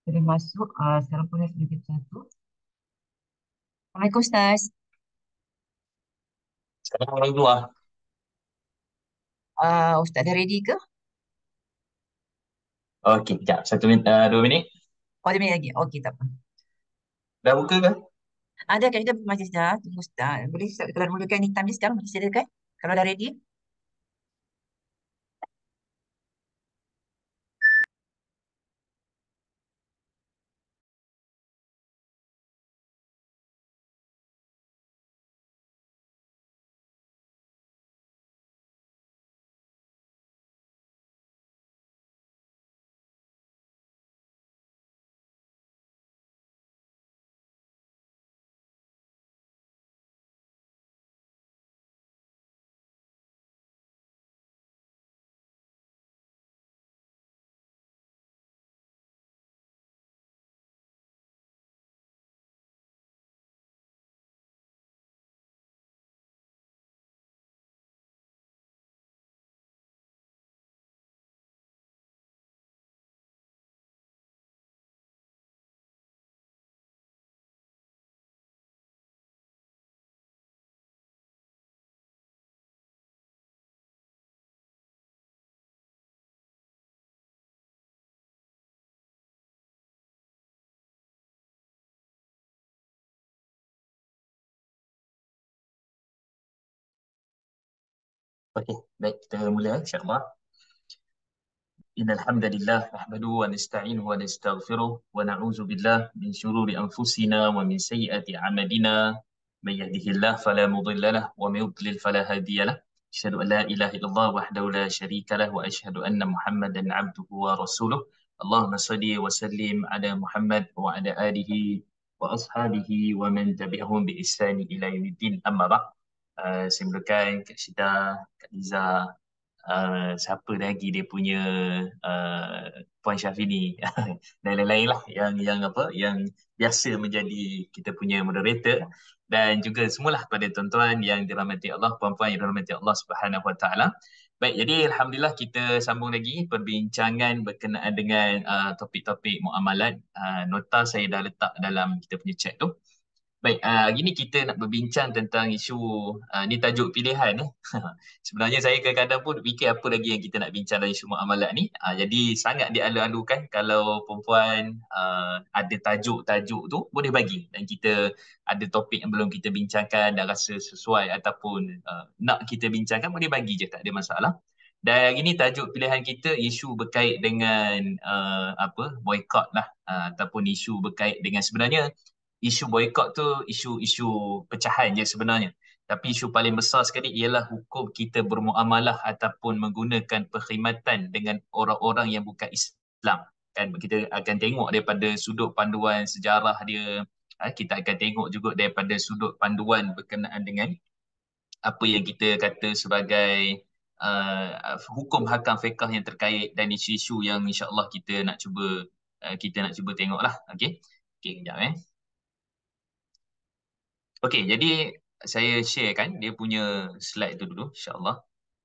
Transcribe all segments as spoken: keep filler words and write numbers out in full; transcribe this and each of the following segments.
Boleh masuk. Uh, sekarang boleh sedikit satu. Assalamualaikum Ustaz. Sekarang orang keluar. Uh, Ustaz dah ready ke? Okey, sekejap. Satu minit, uh, dua minit. Oh, ada minit lagi. Okey, tak apa. Dah buka ke? Ada kan kita masih dah. Tunggu Ustaz. Boleh Ustaz kalau mulakan anytime ni sekarang. Boleh silakan. Kalau dah ready. Okey, baik. Kita mula insya-Allah. إن الحمد لله نحمده ونستعينه ونستغفره ونعوذ بالله من شرور أنفسنا ومن سيئات أعمالنا من يهده الله فلا مضل له ومن يضلل فلا هادي له أشهد أن لا إله إلا الله وحده لا شريك له وأشهد أن محمدا عبده ورسوله اللهم صل وسلم على محمد وعلى آله وأصحابه ومن تبعهم بإحسان إلى يوم الدين أما بعد. Uh, saya mulakan Kak Syida, Kak Liza, uh, siapa lagi dia punya uh, Puan Syafini dan lain-lain lah yang yang apa yang biasa menjadi kita punya moderator dan juga semualah pada tuan-tuan yang dirahmati Allah, puan-puan yang dirahmati Allah Subhanahu Wa Taala. Baik, jadi alhamdulillah kita sambung lagi perbincangan berkenaan dengan uh, topik-topik muamalat. Uh, nota saya dah letak dalam kita punya chat tu. Baik, uh, hari ni kita nak berbincang tentang isu, uh, ni tajuk pilihan eh. Sebenarnya saya kadang-kadang pun fikir apa lagi yang kita nak bincang dalam isu muamalat ni. Uh, jadi sangat dialu-alukan kalau perempuan uh, ada tajuk-tajuk tu boleh bagi dan kita ada topik yang belum kita bincangkan dan rasa sesuai ataupun uh, nak kita bincangkan boleh bagi je, tak ada masalah. Dan hari ni tajuk pilihan kita isu berkait dengan uh, apa boykot lah, uh, ataupun isu berkait dengan sebenarnya isu boykot tu isu-isu pecahan je sebenarnya. Tapi isu paling besar sekali ialah hukum kita bermuamalah ataupun menggunakan perkhidmatan dengan orang-orang yang bukan Islam. Kan kita akan tengok daripada sudut panduan sejarah dia, ha, kita akan tengok juga daripada sudut panduan berkenaan dengan apa yang kita kata sebagai uh, hukum hakam fiqh yang terkait dan isu-isu yang insya-Allah kita nak cuba uh, kita nak cuba tengoklah. Okey. Okey, kejap eh. Okey, jadi saya sharekan dia punya slide tu dulu, insya-Allah.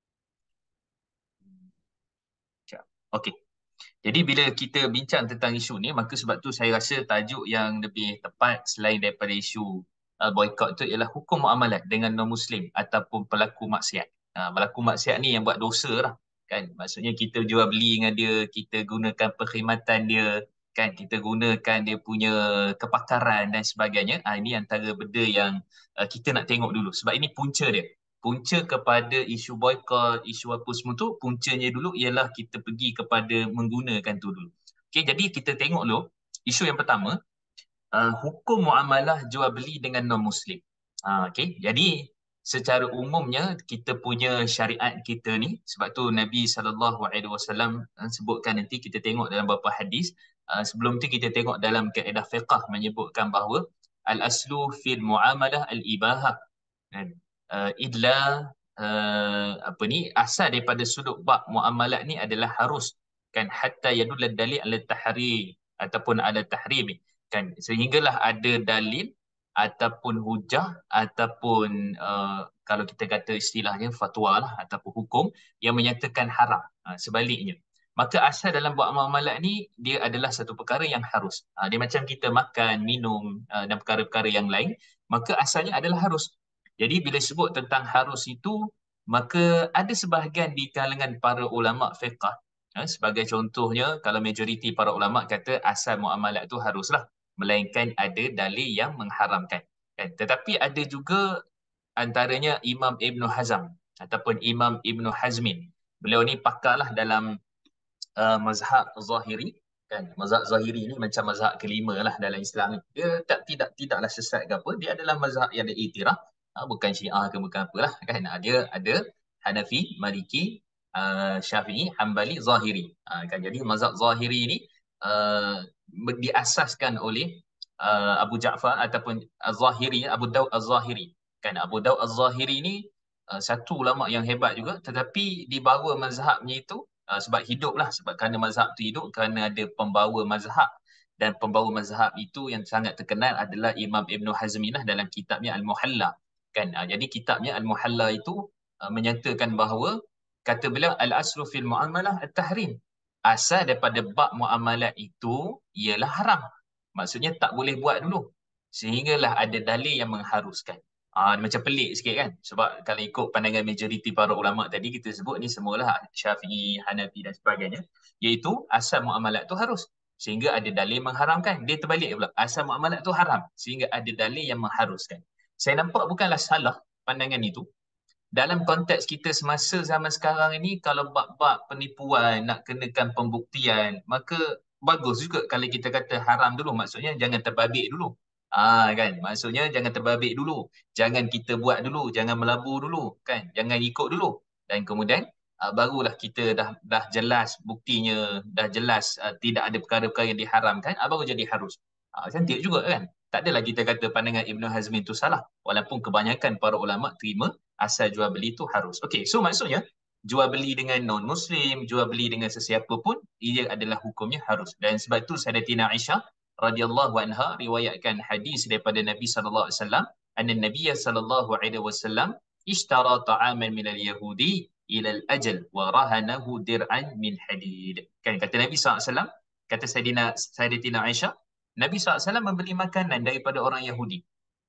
Sekejap. Okey. Jadi bila kita bincang tentang isu ni, maka sebab tu saya rasa tajuk yang lebih tepat selain daripada isu uh, boykot tu ialah hukum muamalat dengan non-Muslim ataupun pelaku maksiat. Uh, pelaku maksiat ni yang buat dosa lah. Kan? Maksudnya kita jual beli dengan dia, kita gunakan perkhidmatan dia, kan? Kita gunakan dia punya kepakaran dan sebagainya. Uh, ini antara benda yang uh, kita nak tengok dulu. Sebab ini punca dia. Punca kepada isu boykot, isu apa semua tu, puncanya dulu ialah kita pergi kepada menggunakan tu dulu. Okey, jadi kita tengok dulu isu yang pertama, uh, hukum muamalah jual beli dengan non-Muslim. Uh, Okey, jadi secara umumnya kita punya syariat kita ni, sebab tu Nabi sallallahu alaihi wasallam uh, sebutkan nanti kita tengok dalam beberapa hadis. Uh, sebelum tu kita tengok dalam kaedah fiqh menyebutkan bahawa al-aslu fil muamalah al-ibahah. Kan? Uh, illa uh, apa ni asal daripada sudut bab muamalat ni adalah harus kan hatta yadul dalil ala tahrim ataupun ala tahrim kan sehinggalah ada dalil ataupun hujah ataupun uh, kalau kita kata istilahnya fatwa lah ataupun hukum yang menyatakan haram. Uh, sebaliknya maka asal dalam buat muamalat ni dia adalah satu perkara yang harus. Ha, dia macam kita makan, minum uh, dan perkara-perkara yang lain, maka asalnya adalah harus. Jadi bila sebut tentang harus itu, maka ada sebahagian di kalangan para ulama fiqh, ha, sebagai contohnya kalau majoriti para ulama kata asal muamalat itu haruslah, melainkan ada dalil yang mengharamkan. Kan? Tetapi ada juga antaranya Imam Ibn Hazm ataupun Imam Ibn Hazmin. Beliau ni pakarlah dalam uh, mazhab Zahiri, kan. Mazhab Zahiri ni macam mazhab kelima lah dalam Islam ni. Dia tak tidak tidaklah sesat ke apa, dia adalah mazhab yang diiktiraf, uh, bukan Syiah ke bukan apalah, kan. Uh, dia ada Hanafi, Maliki, uh, Syafi'i, Hambali, Zahiri. Uh, kan, jadi mazhab Zahiri ni uh, diasaskan oleh uh, Abu Ja'far ataupun Az-Zahiri, Abu Daud Az-Zahiri. Kan, Abu Daud Az-Zahiri ni uh, satu ulama yang hebat juga, tetapi di bawah mazhabnya itu, uh, sebab hiduplah, sebab kerana mazhab itu hidup, kerana ada pembawa mazhab, dan pembawa mazhab itu yang sangat terkenal adalah Imam Ibn Hazminah dalam kitabnya Al-Muhalla. Kan, uh, jadi kitabnya Al-Muhalla itu uh, menyatakan bahawa, kata beliau, al-aslu fil muamalah at-tahrim. Asal daripada bab muamalat itu ialah haram. Maksudnya tak boleh buat dulu sehinggalah ada dalil yang mengharuskan. Ah, macam pelik sikit kan? Sebab kalau ikut pandangan majoriti para ulama tadi kita sebut ni semualah Syafi'i, Hanafi dan sebagainya, iaitu asal muamalat tu harus sehingga ada dalil mengharamkan. Dia terbalik pula. Asal muamalat tu haram sehingga ada dalil yang mengharuskan. Saya nampak bukanlah salah pandangan itu. Dalam konteks kita semasa zaman sekarang ini, kalau bab-bab penipuan nak kenakan pembuktian, maka bagus juga kalau kita kata haram dulu. Maksudnya jangan terbabit dulu. Ah, kan, maksudnya jangan terbabit dulu, jangan kita buat dulu, jangan melabur dulu, kan, jangan ikut dulu, dan kemudian uh, barulah kita dah dah jelas buktinya, dah jelas uh, tidak ada perkara-perkara yang diharamkan, uh, baru jadi harus. Uh, cantik juga kan. Tak adalah kita kata pandangan Ibn Hazmin itu salah, walaupun kebanyakan para ulama terima asal jual beli itu harus. Okey, so maksudnya jual beli dengan non muslim, jual beli dengan sesiapa pun, ia adalah hukumnya harus. Dan sebab itu Sayyidatina Aisyah radhiyallahu anha riwayatkan hadis daripada Nabi sallallahu alaihi wasallam, anna Nabiy sallallahu alaihi wasallam ishtara ta'aman min al-yahudi ila al-ajal wa rahanahu dir'an min hadid. Kan, kata Nabi sallallahu alaihi wasallam, kata Sayyidina Sayyidatina Aisyah, Nabi sallallahu alaihi wasallam membeli makanan daripada orang Yahudi.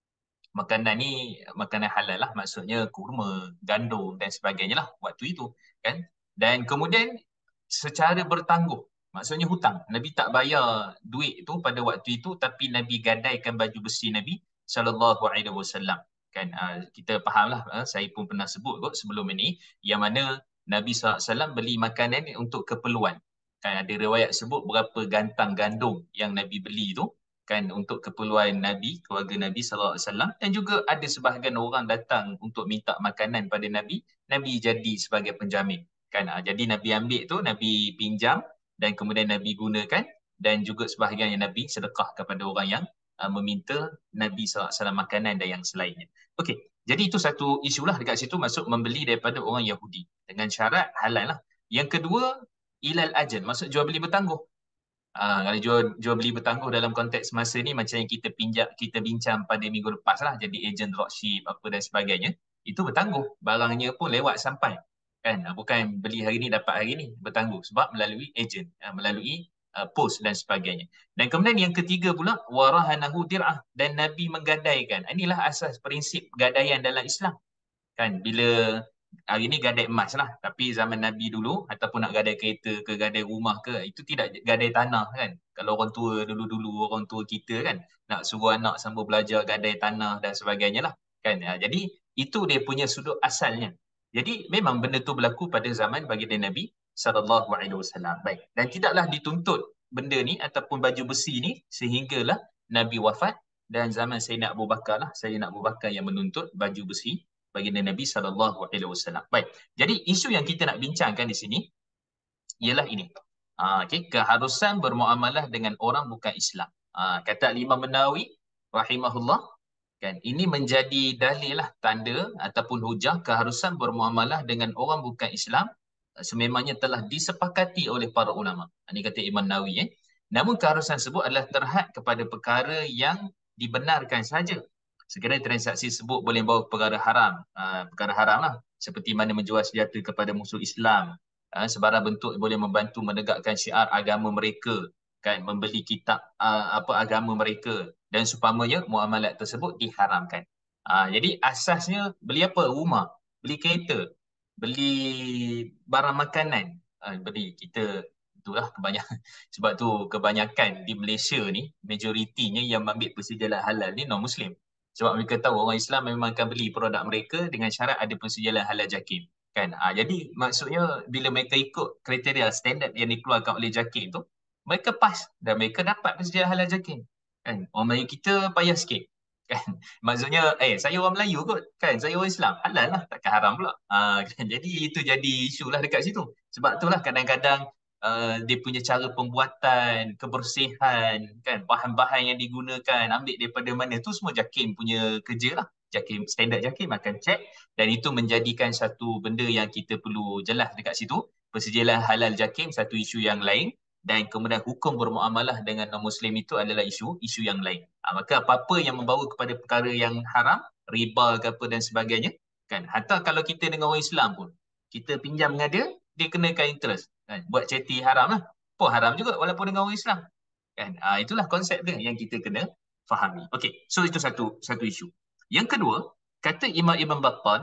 Makanan ni makanan halal lah, maksudnya kurma, gandum dan sebagainya lah waktu itu, kan. Dan kemudian secara bertangguh, maksudnya hutang. Nabi tak bayar duit tu pada waktu itu, tapi Nabi gadaikan baju besi Nabi sallallahu alaihi wasallam. Kan, uh, kita fahamlah, uh, saya pun pernah sebut kot sebelum ini, yang mana Nabi sallallahu alaihi wasallam beli makanan ni untuk keperluan. Kan ada riwayat sebut berapa gantang gandum yang Nabi beli tu, kan, untuk keperluan Nabi, keluarga Nabi sallallahu alaihi wasallam, dan juga ada sebahagian orang datang untuk minta makanan pada Nabi, Nabi jadi sebagai penjamin. Kan, uh, jadi Nabi ambil tu, Nabi pinjam dan kemudian Nabi gunakan, dan juga sebahagian yang Nabi sedekah kepada orang yang uh, meminta Nabi sallallahu alaihi wasallam makanan dan yang selainnya. Okey, jadi itu satu isu lah dekat situ, maksud membeli daripada orang Yahudi dengan syarat halal lah. Yang kedua, ilal ajal, maksud jual beli bertangguh. Ah, kalau jual, jual beli bertangguh dalam konteks masa ni macam yang kita pinjam, kita bincang pada minggu lepas lah, jadi agent dropship apa dan sebagainya, itu bertangguh, barangnya pun lewat sampai, kan. Ah, bukan beli hari ni dapat hari ni, bertangguh sebab melalui agent, ah, melalui uh, post dan sebagainya. Dan kemudian yang ketiga pula, warahanahu dir'ah, dan Nabi menggadaikan. Inilah asas prinsip gadaian dalam Islam, kan. Bila hari ni gadai emas lah, tapi zaman Nabi dulu ataupun nak gadai kereta ke gadai rumah ke, itu tidak gadai tanah, kan. Kalau orang tua dulu-dulu, orang tua kita kan nak suruh anak sambung belajar gadai tanah dan sebagainya lah, kan. Ya, jadi itu dia punya sudut asalnya. Jadi memang benda tu berlaku pada zaman baginda Nabi sallallahu alaihi wasallam. Baik, dan tidaklah dituntut benda ni ataupun baju besi ni sehinggalah Nabi wafat, dan zaman Sayyidina Abu Bakar lah, Sayyidina Abu Bakar yang menuntut baju besi baginda Nabi sallallahu alaihi wasallam. Baik. Jadi isu yang kita nak bincangkan di sini ialah ini. Ah, okey, keharusan bermuamalah dengan orang bukan Islam. Ah, kata Imam Nawawi rahimahullah, kan, ini menjadi dalil lah, tanda ataupun hujah keharusan bermuamalah dengan orang bukan Islam sememangnya telah disepakati oleh para ulama. Ini kata Imam Nawawi, eh. Namun keharusan tersebut adalah terhad kepada perkara yang dibenarkan saja. Sekiranya transaksi tersebut boleh membawa perkara haram, uh, perkara haram lah, seperti mana menjual senjata kepada musuh Islam, uh, sebarang bentuk boleh membantu menegakkan syiar agama mereka, kan, membeli kitab uh, apa agama mereka dan seumpamanya, muamalat tersebut diharamkan. Uh, jadi asasnya beli apa? Rumah, beli kereta, beli barang makanan, uh, beli kita itulah kebanyakan sebab tu kebanyakan di Malaysia ni majoritinya yang ambil persejalan halal ni non muslim, sebab mereka tahu orang Islam memang akan beli produk mereka dengan syarat ada persejalan halal JAKIM, kan. Ha, jadi maksudnya bila mereka ikut kriteria standard yang dikeluarkan oleh JAKIM tu, mereka pas dan mereka dapat persejalan halal JAKIM, kan. Orang Melayu kita payah sikit, kan. Maksudnya eh saya orang Melayu kot, kan, saya orang Islam, halal lah, takkan haram pula. Ha, kan? Jadi itu jadi isu lah dekat situ. Sebab itulah kadang-kadang uh, dia punya cara pembuatan, kebersihan, kan, bahan-bahan yang digunakan, ambil daripada mana tu semua JAKIM punya kerja lah. JAKIM, standard JAKIM akan cek, dan itu menjadikan satu benda yang kita perlu jelas dekat situ. Persejalan halal JAKIM satu isu yang lain, dan kemudian hukum bermuamalah dengan non-Muslim itu adalah isu isu yang lain. Ha, maka apa-apa yang membawa kepada perkara yang haram, riba ke apa dan sebagainya, kan, hatta kalau kita dengan orang Islam pun, kita pinjam dengan dia, dia kenakan interest, kan. Buat chatty haram lah, pun haram juga walaupun dengan orang Islam, kan. Ha, itulah konsep dia yang kita kena fahami. Okey, so itu satu satu isu. Yang kedua, kata Imam Ibn Battal,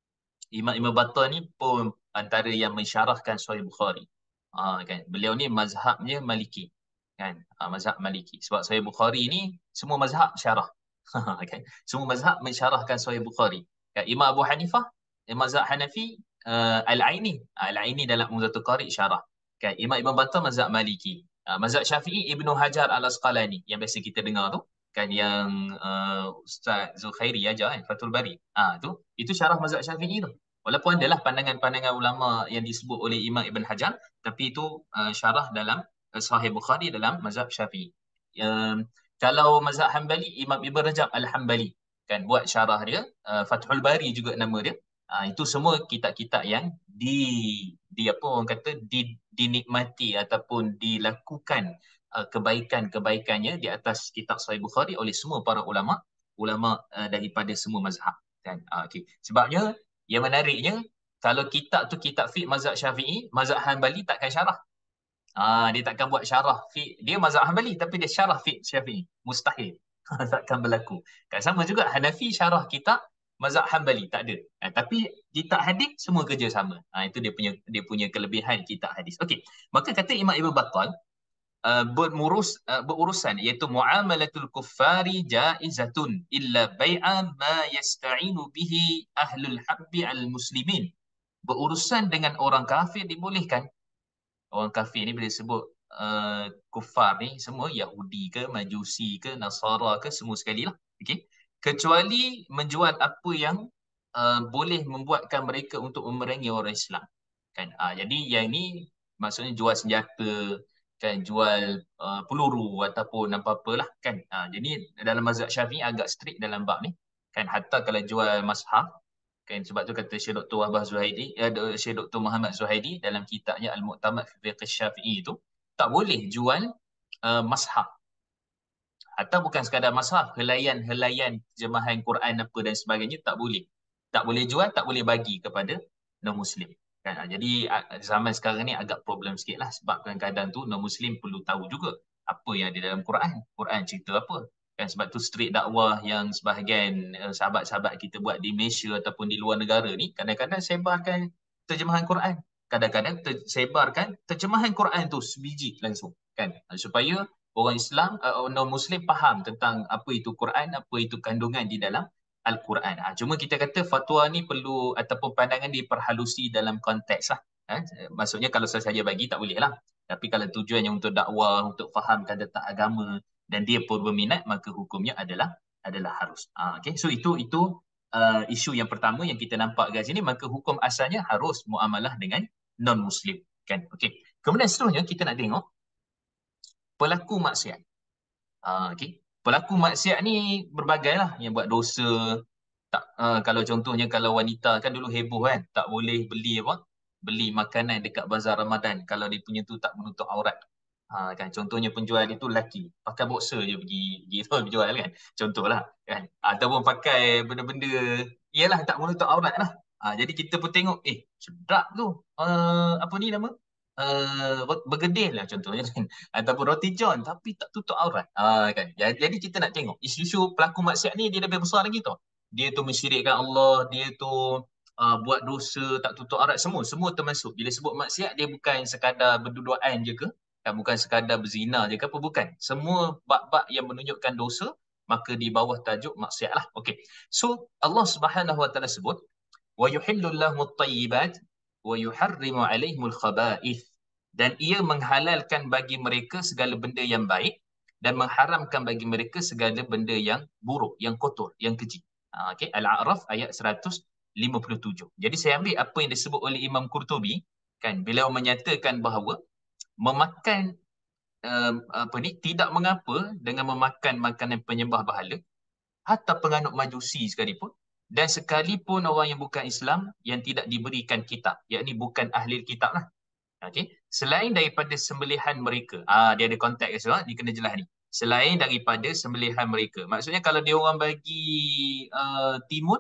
Imam Ibn Battal ni pun antara yang mensyarahkan Sahih Bukhari. Ha, kan, beliau ni mazhabnya Maliki, kan. Ha, mazhab Maliki. Sebab Sahih Bukhari ni semua mazhab syarah. Kan. Semua mazhab mensyarahkan Sahih Bukhari. Kan. Imam Abu Hanifah, mazhab Hanafi, uh, Al-Aini. Al-Aini dalam Umdatul Qari syarah. Kan. Imam Ibn Battal mazhab Maliki. Uh, mazhab Syafi'i Ibnu Hajar Al-Asqalani yang biasa kita dengar tu, kan, yang uh, Ustaz Zulkhairi ajar, kan, Fathul Bari. Ah, tu itu syarah mazhab Syafi'i tu. Walaupun adalah pandangan-pandangan ulama yang disebut oleh Imam Ibn Hajar, tapi itu uh, syarah dalam uh, Sahih Bukhari dalam mazhab Syafi'i. Um, kalau mazhab Hanbali, Imam Ibn Rajab Al-Hanbali, kan, buat syarah dia, uh, Fathul Bari juga nama dia. Uh, itu semua kitab-kitab yang di di apa orang kata di, dinikmati ataupun dilakukan uh, kebaikan-kebaikannya di atas kitab Sahih Bukhari oleh semua para ulama ulama uh, daripada semua mazhab, kan. Uh, okay. Sebabnya yang menariknya, kalau kitab tu kitab fiqh mazhab Syafi'i, mazhab Hanbali takkan syarah. Ah, dia takkan buat syarah fiqh. Dia mazhab Hanbali tapi dia syarah fiqh Syafi'i. Mustahil. Takkan berlaku. Kan sama juga Hanafi syarah kitab mazhab Hanbali, tak ada. Ah, tapi kitab hadis semua kerja sama. Ah, itu dia punya dia punya kelebihan kitab hadis. Okey. Maka kata Imam Ibn Battal, uh, bermurus uh, berurusan iaitu muamalatul kuffari jaizatun illa bai'a ma yasta'inu bihi ahlul habbi al muslimin. Berurusan dengan orang kafir dibolehkan. Orang kafir ni bila sebut uh, kufar ni semua Yahudi ke, Majusi ke, Nasara ke, semua sekali lah. Okay? Kecuali menjual apa yang uh, boleh membuatkan mereka untuk memerangi orang Islam, kan. Uh, jadi yang ni maksudnya jual senjata, kan, jual uh, peluru ataupun apa-apalah, kan. Uh, jadi dalam mazhab Syafi'i agak strict dalam bab ni, kan. Hatta kalau jual mashaf, kan, sebab tu kata Syekh Doktor Wahbah Zuhaidi, eh, Syekh Doktor Muhammad Zuhaidi dalam kitabnya Al-Mu'tamad fi Fiqh Syafi'i itu, tak boleh jual uh, mashaf. Atau bukan sekadar mashaf, helaian-helaian terjemahan Quran apa dan sebagainya tak boleh. Tak boleh jual, tak boleh bagi kepada non-Muslim. Kan? Jadi zaman sekarang ni agak problem sikit lah, sebab kadang-kadang tu non-Muslim perlu tahu juga apa yang ada dalam Quran. Quran cerita apa. Kan, sebab tu street dakwah yang sebahagian uh, sahabat-sahabat kita buat di Malaysia ataupun di luar negara ni, kadang-kadang sebarkan terjemahan Quran. Kadang-kadang ter- sebarkan terjemahan Quran tu sebiji langsung. Kan? Supaya orang Islam, uh, non-Muslim faham tentang apa itu Quran, apa itu kandungan di dalam Al-Quran. Ha, cuma kita kata fatwa ni perlu ataupun pandangan diperhalusi dalam konteks lah. Ha, maksudnya kalau saya saja bagi tak boleh lah. Tapi kalau tujuannya untuk dakwah, untuk fahamkan tentang agama dan dia pun berminat, maka hukumnya adalah adalah harus. Ha, okay? So itu itu uh, isu yang pertama yang kita nampak kat sini, maka hukum asalnya harus muamalah dengan non-Muslim. Kan? Okay. Kemudian seterusnya kita nak tengok pelaku maksiat. Uh, okay. Pelaku maksiat ni berbagai lah yang buat dosa. Tak, uh, kalau contohnya kalau wanita kan dulu heboh kan, tak boleh beli apa? Beli makanan dekat bazar Ramadan kalau dia punya tu tak menutup aurat. Ha, kan contohnya penjual itu lelaki, pakai boxer je pergi pergi tu berjual kan. Contohlah kan. Ataupun pakai benda-benda ialah tak menutup aurat lah. Ah, jadi kita pun tengok, eh sedap tu. Uh, apa ni nama? Uh, bergedil lah contohnya kan. Ataupun roti john tapi tak tutup aurat. Ah, kan. Jadi, jadi kita nak tengok isu-isu pelaku maksiat ni dia lebih besar lagi tau. Dia tu mensyirikkan Allah, dia tu uh, buat dosa, tak tutup aurat, semua semua termasuk. Bila sebut maksiat dia bukan sekadar berduaan je ke? Kan, bukan sekadar berzina je ke apa, bukan. Semua bab-bab yang menunjukkan dosa maka di bawah tajuk maksiat lah. Okey. So Allah Subhanahu Wa Taala sebut wa yuhillu lahumut tayyibat wa yuharrimu alaihimul khaba'ith, dan ia menghalalkan bagi mereka segala benda yang baik dan mengharamkan bagi mereka segala benda yang buruk, yang kotor, yang keji. Ha, okay. Al-A'raf ayat seratus lima puluh tujuh. Jadi saya ambil apa yang disebut oleh Imam Qurtubi, kan, beliau menyatakan bahawa memakan uh, apa ni tidak mengapa dengan memakan makanan penyembah berhala, hatta penganut majusi sekalipun, dan sekalipun orang yang bukan Islam yang tidak diberikan kitab, yakni bukan ahli kitab lah. Okey, selain daripada sembelihan mereka, ah dia ada konteks dia, dia kena jelas ni. Selain daripada sembelihan mereka, maksudnya kalau dia orang bagi uh, timun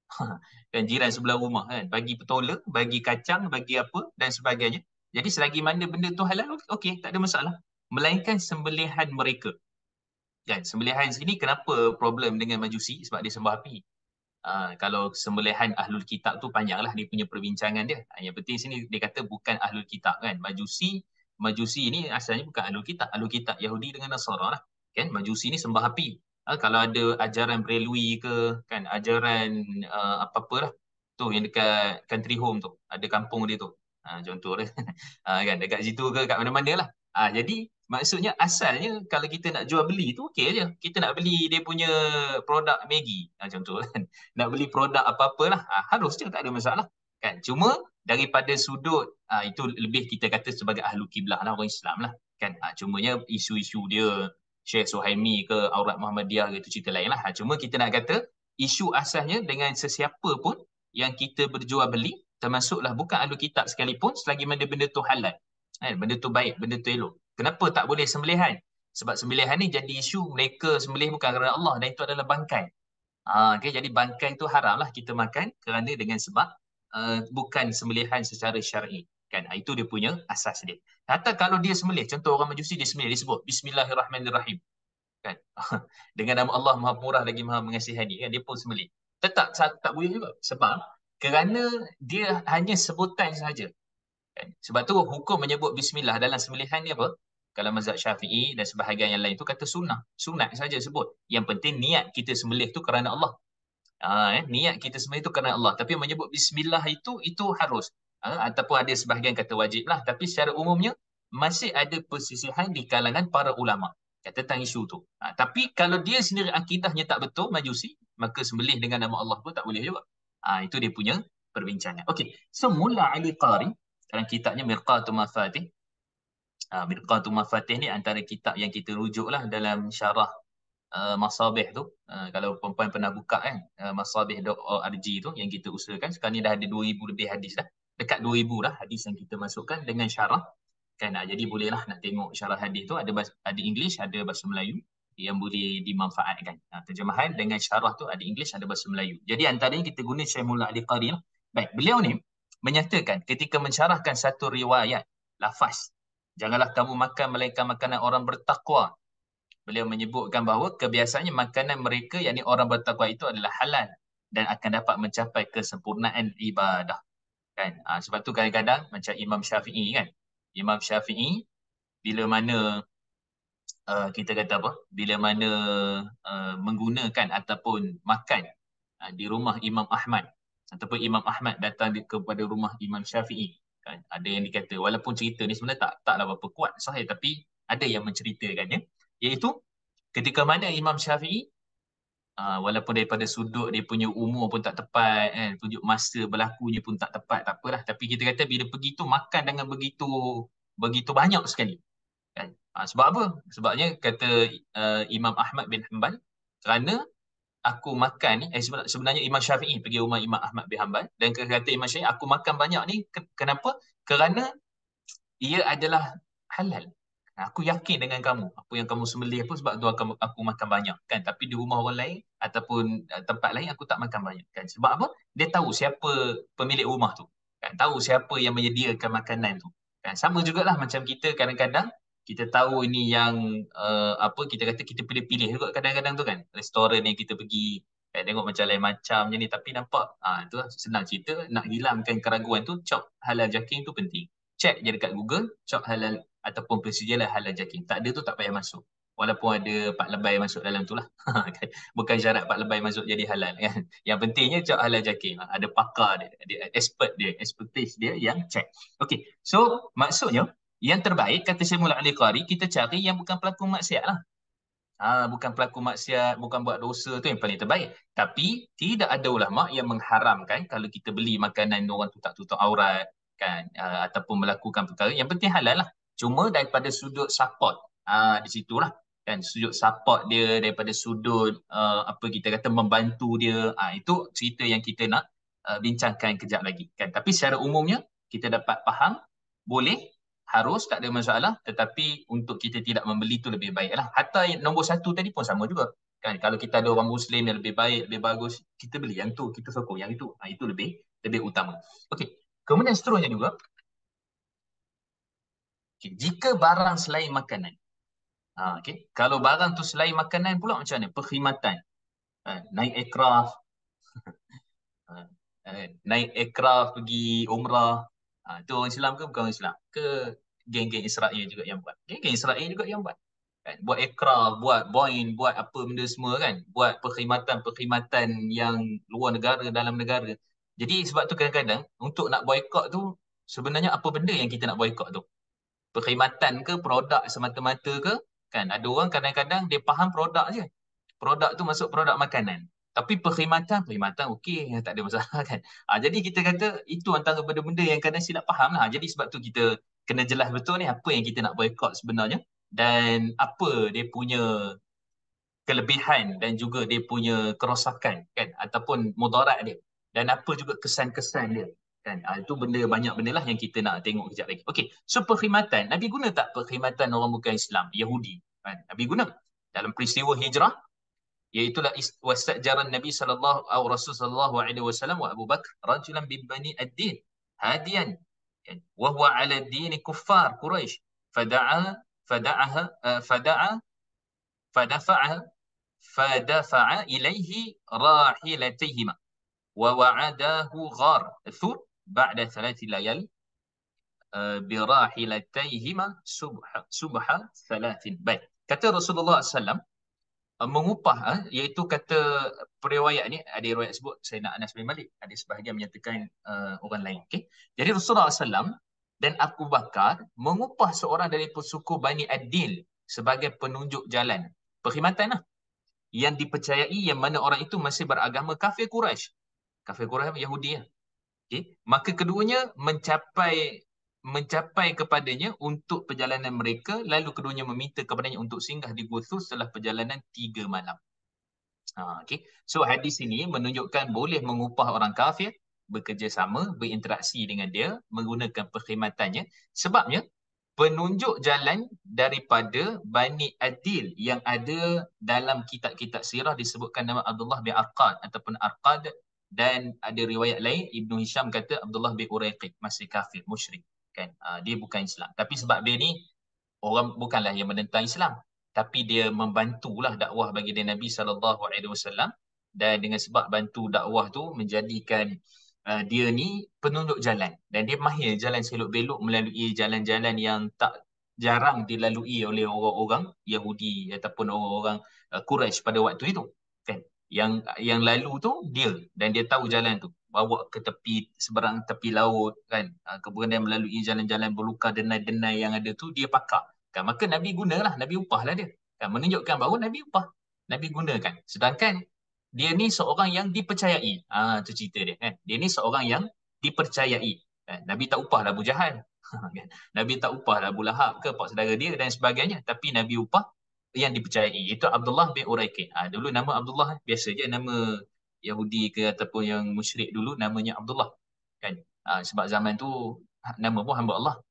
kan, jiran sebelah rumah kan, bagi petola, bagi kacang, bagi apa dan sebagainya. Jadi selagi mana benda tu halal, okey, tak ada masalah. Melainkan sembelihan mereka. Kan, sembelihan sini kenapa problem dengan majusi? Sebab dia sembah api. Uh, kalau sembelihan ahlul kitab tu panjanglah dia punya perbincangan dia. Uh, yang penting sini dia kata bukan ahlul kitab kan. Majusi, majusi ini asalnya bukan ahlul kitab. Ahlul kitab Yahudi dengan Nasara lah. Kan, majusi ni sembah api. Uh, kalau ada ajaran Brelwi ke, kan, ajaran uh, apa-apa lah. Tu yang dekat country home tu. Ada kampung dia tu. Uh, contoh dia. uh, kan, dekat situ ke, kat mana-mana lah. Uh, jadi maksudnya asalnya kalau kita nak jual beli tu okey je. Kita nak beli dia punya produk Maggi, uh, contoh kan. Nak beli produk apa-apalah, ha, harus je, tak ada masalah. Kan? Cuma daripada sudut, ha, itu lebih kita kata sebagai ahlu kiblah lah, orang Islam lah. Kan? Ha, cumanya isu-isu dia, Syekh Suhaimi ke, Aurat Muhammadiyah ke, itu cerita lain lah. Ha, cuma kita nak kata, isu asalnya dengan sesiapa pun yang kita berjual beli, termasuklah bukan ahlu kitab sekalipun, selagi mana benda tu halal. Kan? Benda tu baik, benda tu elok. Kenapa tak boleh sembelihan? Sebab sembelihan ni jadi isu mereka sembelih bukan kerana Allah, dan itu adalah bangkai. Ah, okay, jadi bangkai itu haramlah kita makan kerana dengan sebab uh, bukan sembelihan secara syar'i. Kan? Itu dia punya asas dia. Hatta kalau dia sembelih, contoh orang majusi dia sembelih, dia sebut Bismillahirrahmanirrahim. Kan? Dengan nama Allah Maha Murah lagi Maha Mengasihani, kan? Dia pun sembelih. Tetap tak, tak boleh juga. Sebab kerana dia hanya sebutan sahaja. Kan? Sebab tu hukum menyebut Bismillah dalam sembelihan ni apa? Kalau mazhab Syafi'i dan sebahagian yang lain tu kata sunnah. Sunat saja sebut. Yang penting niat kita sembelih tu kerana Allah. Ha, eh, niat kita sembelih tu kerana Allah. Tapi menyebut Bismillah itu, itu harus. Ha, ataupun ada sebahagian kata wajib lah. Tapi secara umumnya, masih ada persisihan di kalangan para ulama. Kata tentang isu tu. Ha, tapi kalau dia sendiri akidahnya tak betul, majusi, maka sembelih dengan nama Allah pun tak boleh juga. Ha, itu dia punya perbincangan. Okey. So, Mulla Ali Qari, dalam kitabnya Mirqatul Mafatih. Uh, Mirqatul Mafatih ni antara kitab yang kita rujuk lah dalam syarah uh, Masabih tu. Uh, kalau perempuan pernah buka kan, uh, masabih dot org tu yang kita usahakan. Sekarang ni dah ada dua ribu lebih hadis dah. Dekat dua ribu lah hadis yang kita masukkan dengan syarah. Kan, uh, jadi bolehlah nak tengok syarah hadis tu. Ada bahasa, ada English, ada bahasa Melayu yang boleh dimanfaatkan. Uh, terjemahan dengan syarah tu ada English, ada bahasa Melayu. Jadi antaranya kita guna Syekh Mullah Ali Qari lah. Baik, beliau ni menyatakan ketika mensyarahkan satu riwayat lafaz, janganlah kamu makan melainkan makanan orang bertakwa. Beliau menyebutkan bahawa kebiasaannya makanan mereka, yakni orang bertakwa itu adalah halal dan akan dapat mencapai kesempurnaan ibadah. Kan? Ha, sebab tu kadang-kadang macam Imam Syafi'i kan. Imam Syafi'i bila mana uh, kita kata apa? Bila mana uh, menggunakan ataupun makan uh, di rumah Imam Ahmad, ataupun Imam Ahmad datang di, kepada rumah Imam Syafi'i. Kan? Ada yang dikata, walaupun cerita ni sebenarnya tak taklah berapa kuat sahih, tapi ada yang menceritakannya, iaitu ketika mana Imam Syafi'i, uh, walaupun daripada sudut dia punya umur pun tak tepat, eh, tunjuk masa berlakunya pun tak tepat, tak apalah, tapi kita kata bila pergi tu makan dengan begitu begitu banyak sekali. Kan? Uh, sebab apa? Sebabnya kata uh, Imam Ahmad bin Hanbal, kerana aku makan ni, eh, sebenarnya Imam Syafi'i pergi rumah Imam Ahmad bin Hanbal dan kata Imam Syafi'i, aku makan banyak ni, kenapa? Kerana ia adalah halal. Ha, Aku yakin dengan kamu. Apa yang kamu sembelih pun sebab tu aku, aku makan banyak kan. Tapi di rumah orang lain ataupun uh, tempat lain aku tak makan banyak kan. Sebab apa? Dia tahu siapa pemilik rumah tu. Kan tahu siapa yang menyediakan makanan tu. Kan sama jugalah macam kita kadang-kadang kita tahu ini yang uh, apa kita kata kita pilih-pilih juga kadang-kadang tu kan. Restoran yang kita pergi kan, tengok macam lain macam je ni tapi nampak ah tu lah, senang cerita nak hilangkan keraguan tu cop halal jaking tu penting. Check je dekat Google, cop halal ataupun persediaan halal jaking. Tak ada tu tak payah masuk. Walaupun ada pak lebay masuk dalam tu lah. Kan? Bukan syarat pak lebay masuk jadi halal kan. Yang pentingnya cak halal jaking. Ada pakar dia, ada expert dia, expertise dia yang check. Okay, so maksudnya yang terbaik kata Syekh Mullah Ali Qari, kita cari yang bukan pelaku maksiat lah. Ha, bukan pelaku maksiat, bukan buat dosa tu yang paling terbaik. Tapi tidak ada ulama yang mengharamkan kalau kita beli makanan orang tu tak tutup aurat kan uh, ataupun melakukan perkara yang penting halal lah. Cuma daripada sudut support uh, di situlah kan sudut support dia daripada sudut uh, apa kita kata membantu dia uh, itu cerita yang kita nak uh, bincangkan kejap lagi kan. Tapi secara umumnya kita dapat faham boleh harus tak ada masalah tetapi untuk kita tidak membeli itu lebih baik lah. Hatta yang nombor satu tadi pun sama juga kan. Kalau kita ada orang Muslim yang lebih baik, lebih bagus, kita beli yang tu, kita sokong yang itu. Ha, itu lebih lebih utama. Okey. Kemudian seterusnya juga, okay, jika barang selain makanan. Ha, okay. Kalau barang tu selain makanan pula macam mana? Perkhidmatan. Ha, naik aircraft, ha, eh, naik aircraft pergi umrah. Ha, itu orang Islam ke bukan orang Islam? Ke geng-geng Israel juga yang buat? Geng-geng Israel juga yang buat. Kan? Buat aircraft, buat Boeing, buat apa benda semua kan. Buat perkhidmatan-perkhidmatan yang luar negara, dalam negara. Jadi sebab tu kadang-kadang untuk nak boykot tu sebenarnya apa benda yang kita nak boykot tu? Perkhidmatan ke produk semata-mata ke? Kan ada orang kadang-kadang dia faham produk je. Produk tu masuk produk makanan. Tapi perkhidmatan, perkhidmatan okey, tak ada masalah kan. Ha, jadi kita kata itu antara benda-benda yang kadang silap faham lah. Jadi sebab tu kita kena jelas betul ni apa yang kita nak boykot sebenarnya dan apa dia punya kelebihan dan juga dia punya kerosakan kan ataupun mudarat dia dan apa juga kesan-kesan dia kan. Ha, itu benda banyak benda lah yang kita nak tengok kejap lagi. Okey, so perkhidmatan, Nabi guna tak perkhidmatan orang bukan Islam, Yahudi? Kan? Nabi guna dalam peristiwa hijrah iaitulah wastajaran Nabi sallallahu alaihi Rasul sallallahu alaihi wasallam wa Abu Bakar rajulan bi bani ad-din hadian kan wa huwa ala din kuffar Quraisy fada'a fada'aha uh, fada'a fadafa'a fadafa'a ilaihi rahilatihima wa wa'adahu ghar thur ba'da thalath layal uh, bi rahilatihima subha subha thalathin. Baik, kata Rasulullah sallallahu alaihi wasallam uh, mengupah uh, iaitu kata periwayat ni ada riwayat sebut Sayyidina Anas bin Malik, ada sebahagian menyatakan uh, orang lain. Okey, jadi Rasulullah sallallahu alaihi wasallam dan Abu Bakar mengupah seorang dari suku Bani Adil sebagai penunjuk jalan perkhidmatan lah yang dipercayai yang mana orang itu masih beragama kafir Quraisy. Kafir Quraisy Yahudi lah. Okey, maka keduanya mencapai mencapai kepadanya untuk perjalanan mereka lalu keduanya meminta kepadanya untuk singgah di Gua Thur setelah perjalanan tiga malam. Ha, okay. So hadis ini menunjukkan boleh mengupah orang kafir bekerjasama, berinteraksi dengan dia, menggunakan perkhidmatannya. Sebabnya penunjuk jalan daripada Bani Adil yang ada dalam kitab-kitab sirah disebutkan nama Abdullah bin Arqad ataupun Arqad dan ada riwayat lain Ibnu Hisham kata Abdullah bin Uraiqid masih kafir, musyrik kan. Ha, dia bukan Islam. Tapi sebab dia ni orang bukanlah yang menentang Islam tapi dia membantulah dakwah bagi dia Nabi sallallahu alaihi wasallam dan dengan sebab bantu dakwah tu menjadikan uh, dia ni penunjuk jalan dan dia mahir jalan selok-belok melalui jalan-jalan yang tak jarang dilalui oleh orang-orang Yahudi ataupun orang-orang uh, Quraisy pada waktu itu kan. Yang yang lalu tu dia dan dia tahu jalan tu bawa ke tepi seberang tepi laut kan. Uh, kemudian melalui jalan-jalan berluka denai-denai yang ada tu dia pakar kan. Maka Nabi gunalah, Nabi upahlah dia kan, menunjukkan bahawa Nabi upah, Nabi gunakan. Sedangkan dia ni seorang yang dipercayai. Ah, tu cerita dia kan. Dia ni seorang yang dipercayai. Kan? Nabi tak upah lah Abu Jahal. Nabi tak upah lah Abu Lahab ke pak saudara dia dan sebagainya. Tapi Nabi upah yang dipercayai. Itu Abdullah bin Uraiqid. Ah, dulu nama Abdullah biasa je nama Yahudi ke ataupun yang musyrik dulu namanya Abdullah. Kan? Ah, sebab zaman tu nama pun hamba Allah.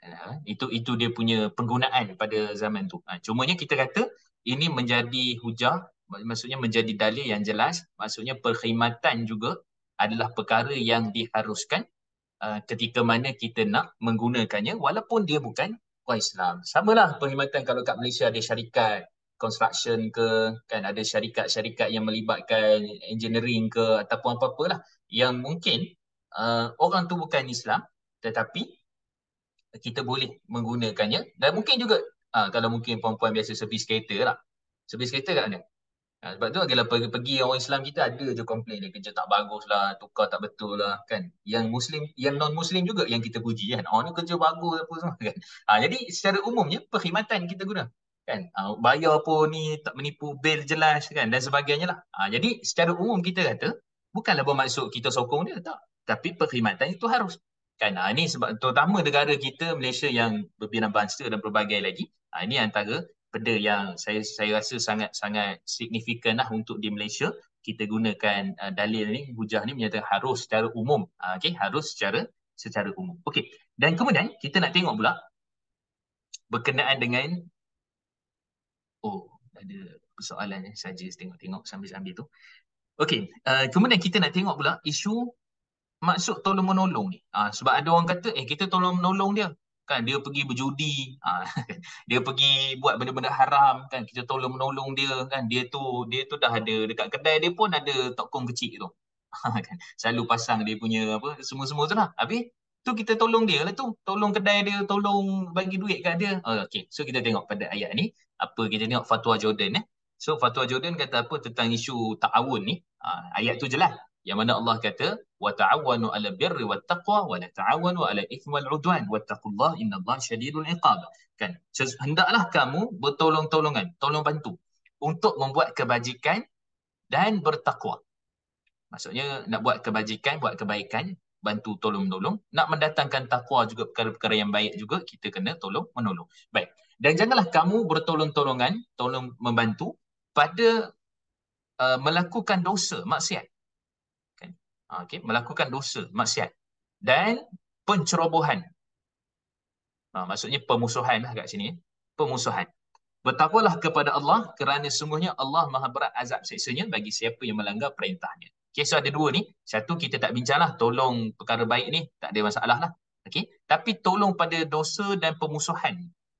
Ha, itu itu dia punya penggunaan pada zaman tu. Ha, cumanya kita kata ini menjadi hujah, mak- maksudnya menjadi dalil yang jelas, maksudnya perkhidmatan juga adalah perkara yang diharuskan uh, ketika mana kita nak menggunakannya walaupun dia bukan orang Islam. Samalah perkhidmatan kalau kat Malaysia ada syarikat construction ke, kan ada syarikat-syarikat yang melibatkan engineering ke ataupun apa-apalah yang mungkin uh, orang tu bukan Islam tetapi kita boleh menggunakannya dan mungkin juga ah, kalau mungkin perempuan biasa servis kereta lah. Servis kereta kat mana? Ha, sebab tu kalau pergi-pergi orang Islam kita ada je komplain dia kerja tak bagus lah, tukar tak betul lah kan. Yang Muslim, yang non-Muslim juga yang kita puji kan. Oh ni kerja bagus apa semua kan. Ha, jadi secara umumnya perkhidmatan kita guna kan. Ha, bayar pun ni tak menipu bil jelas kan dan sebagainya lah. Ha, jadi secara umum kita kata bukanlah bermaksud kita sokong dia tak. Tapi perkhidmatan itu harus. Kan ha, ini sebab terutama negara kita Malaysia yang berbina bangsa dan berbagai lagi. Ha, ini antara benda yang saya saya rasa sangat-sangat signifikan lah untuk di Malaysia kita gunakan uh, dalil ni hujah ni menyatakan harus secara umum uh, okey harus secara secara umum okey dan kemudian kita nak tengok pula berkenaan dengan oh ada persoalan eh saja tengok-tengok sambil-sambil tu okey uh, kemudian kita nak tengok pula isu maksud tolong menolong ni. Ah, sebab ada orang kata, eh kita tolong menolong dia. Kan dia pergi berjudi, ah, dia pergi buat benda-benda haram kan, kita tolong menolong dia kan. Dia tu dia tu dah ada dekat kedai dia pun ada tokong kecil tu. Kan selalu pasang dia punya apa semua-semua tu lah. Habis tu kita tolong dia lah tu, tolong kedai dia, tolong bagi duit kat dia. Oh, okey. So kita tengok pada ayat ni, apa kita tengok fatwa Jordan eh. So fatwa Jordan kata apa tentang isu ta'awun ni? Ah, ayat tu jelas. Yang mana Allah kata wa ta'awanu 'ala birri wat taqwa wa la ta'awanu 'ala ithmi wal 'udwan wattaqullaha innallaha syadidul iqab. Kan? Hendaklah kamu bertolong-tolongan, tolong bantu untuk membuat kebajikan dan bertakwa. Maksudnya nak buat kebajikan, buat kebaikan, bantu tolong menolong, nak mendatangkan takwa juga perkara-perkara yang baik juga kita kena tolong menolong. Baik. Dan janganlah kamu bertolong-tolongan, tolong membantu pada uh, melakukan dosa, maksiat. Kan? Okey, melakukan dosa, maksiat dan pencerobohan. Ha, maksudnya pemusuhan lah kat sini. Pemusuhan. Bertakwalah kepada Allah kerana sungguhnya Allah maha berat azab siksanya bagi siapa yang melanggar perintahnya. Okay, so ada dua ni. Satu kita tak bincang lah. Tolong perkara baik ni. Tak ada masalah lah. Okay. Tapi tolong pada dosa dan pemusuhan.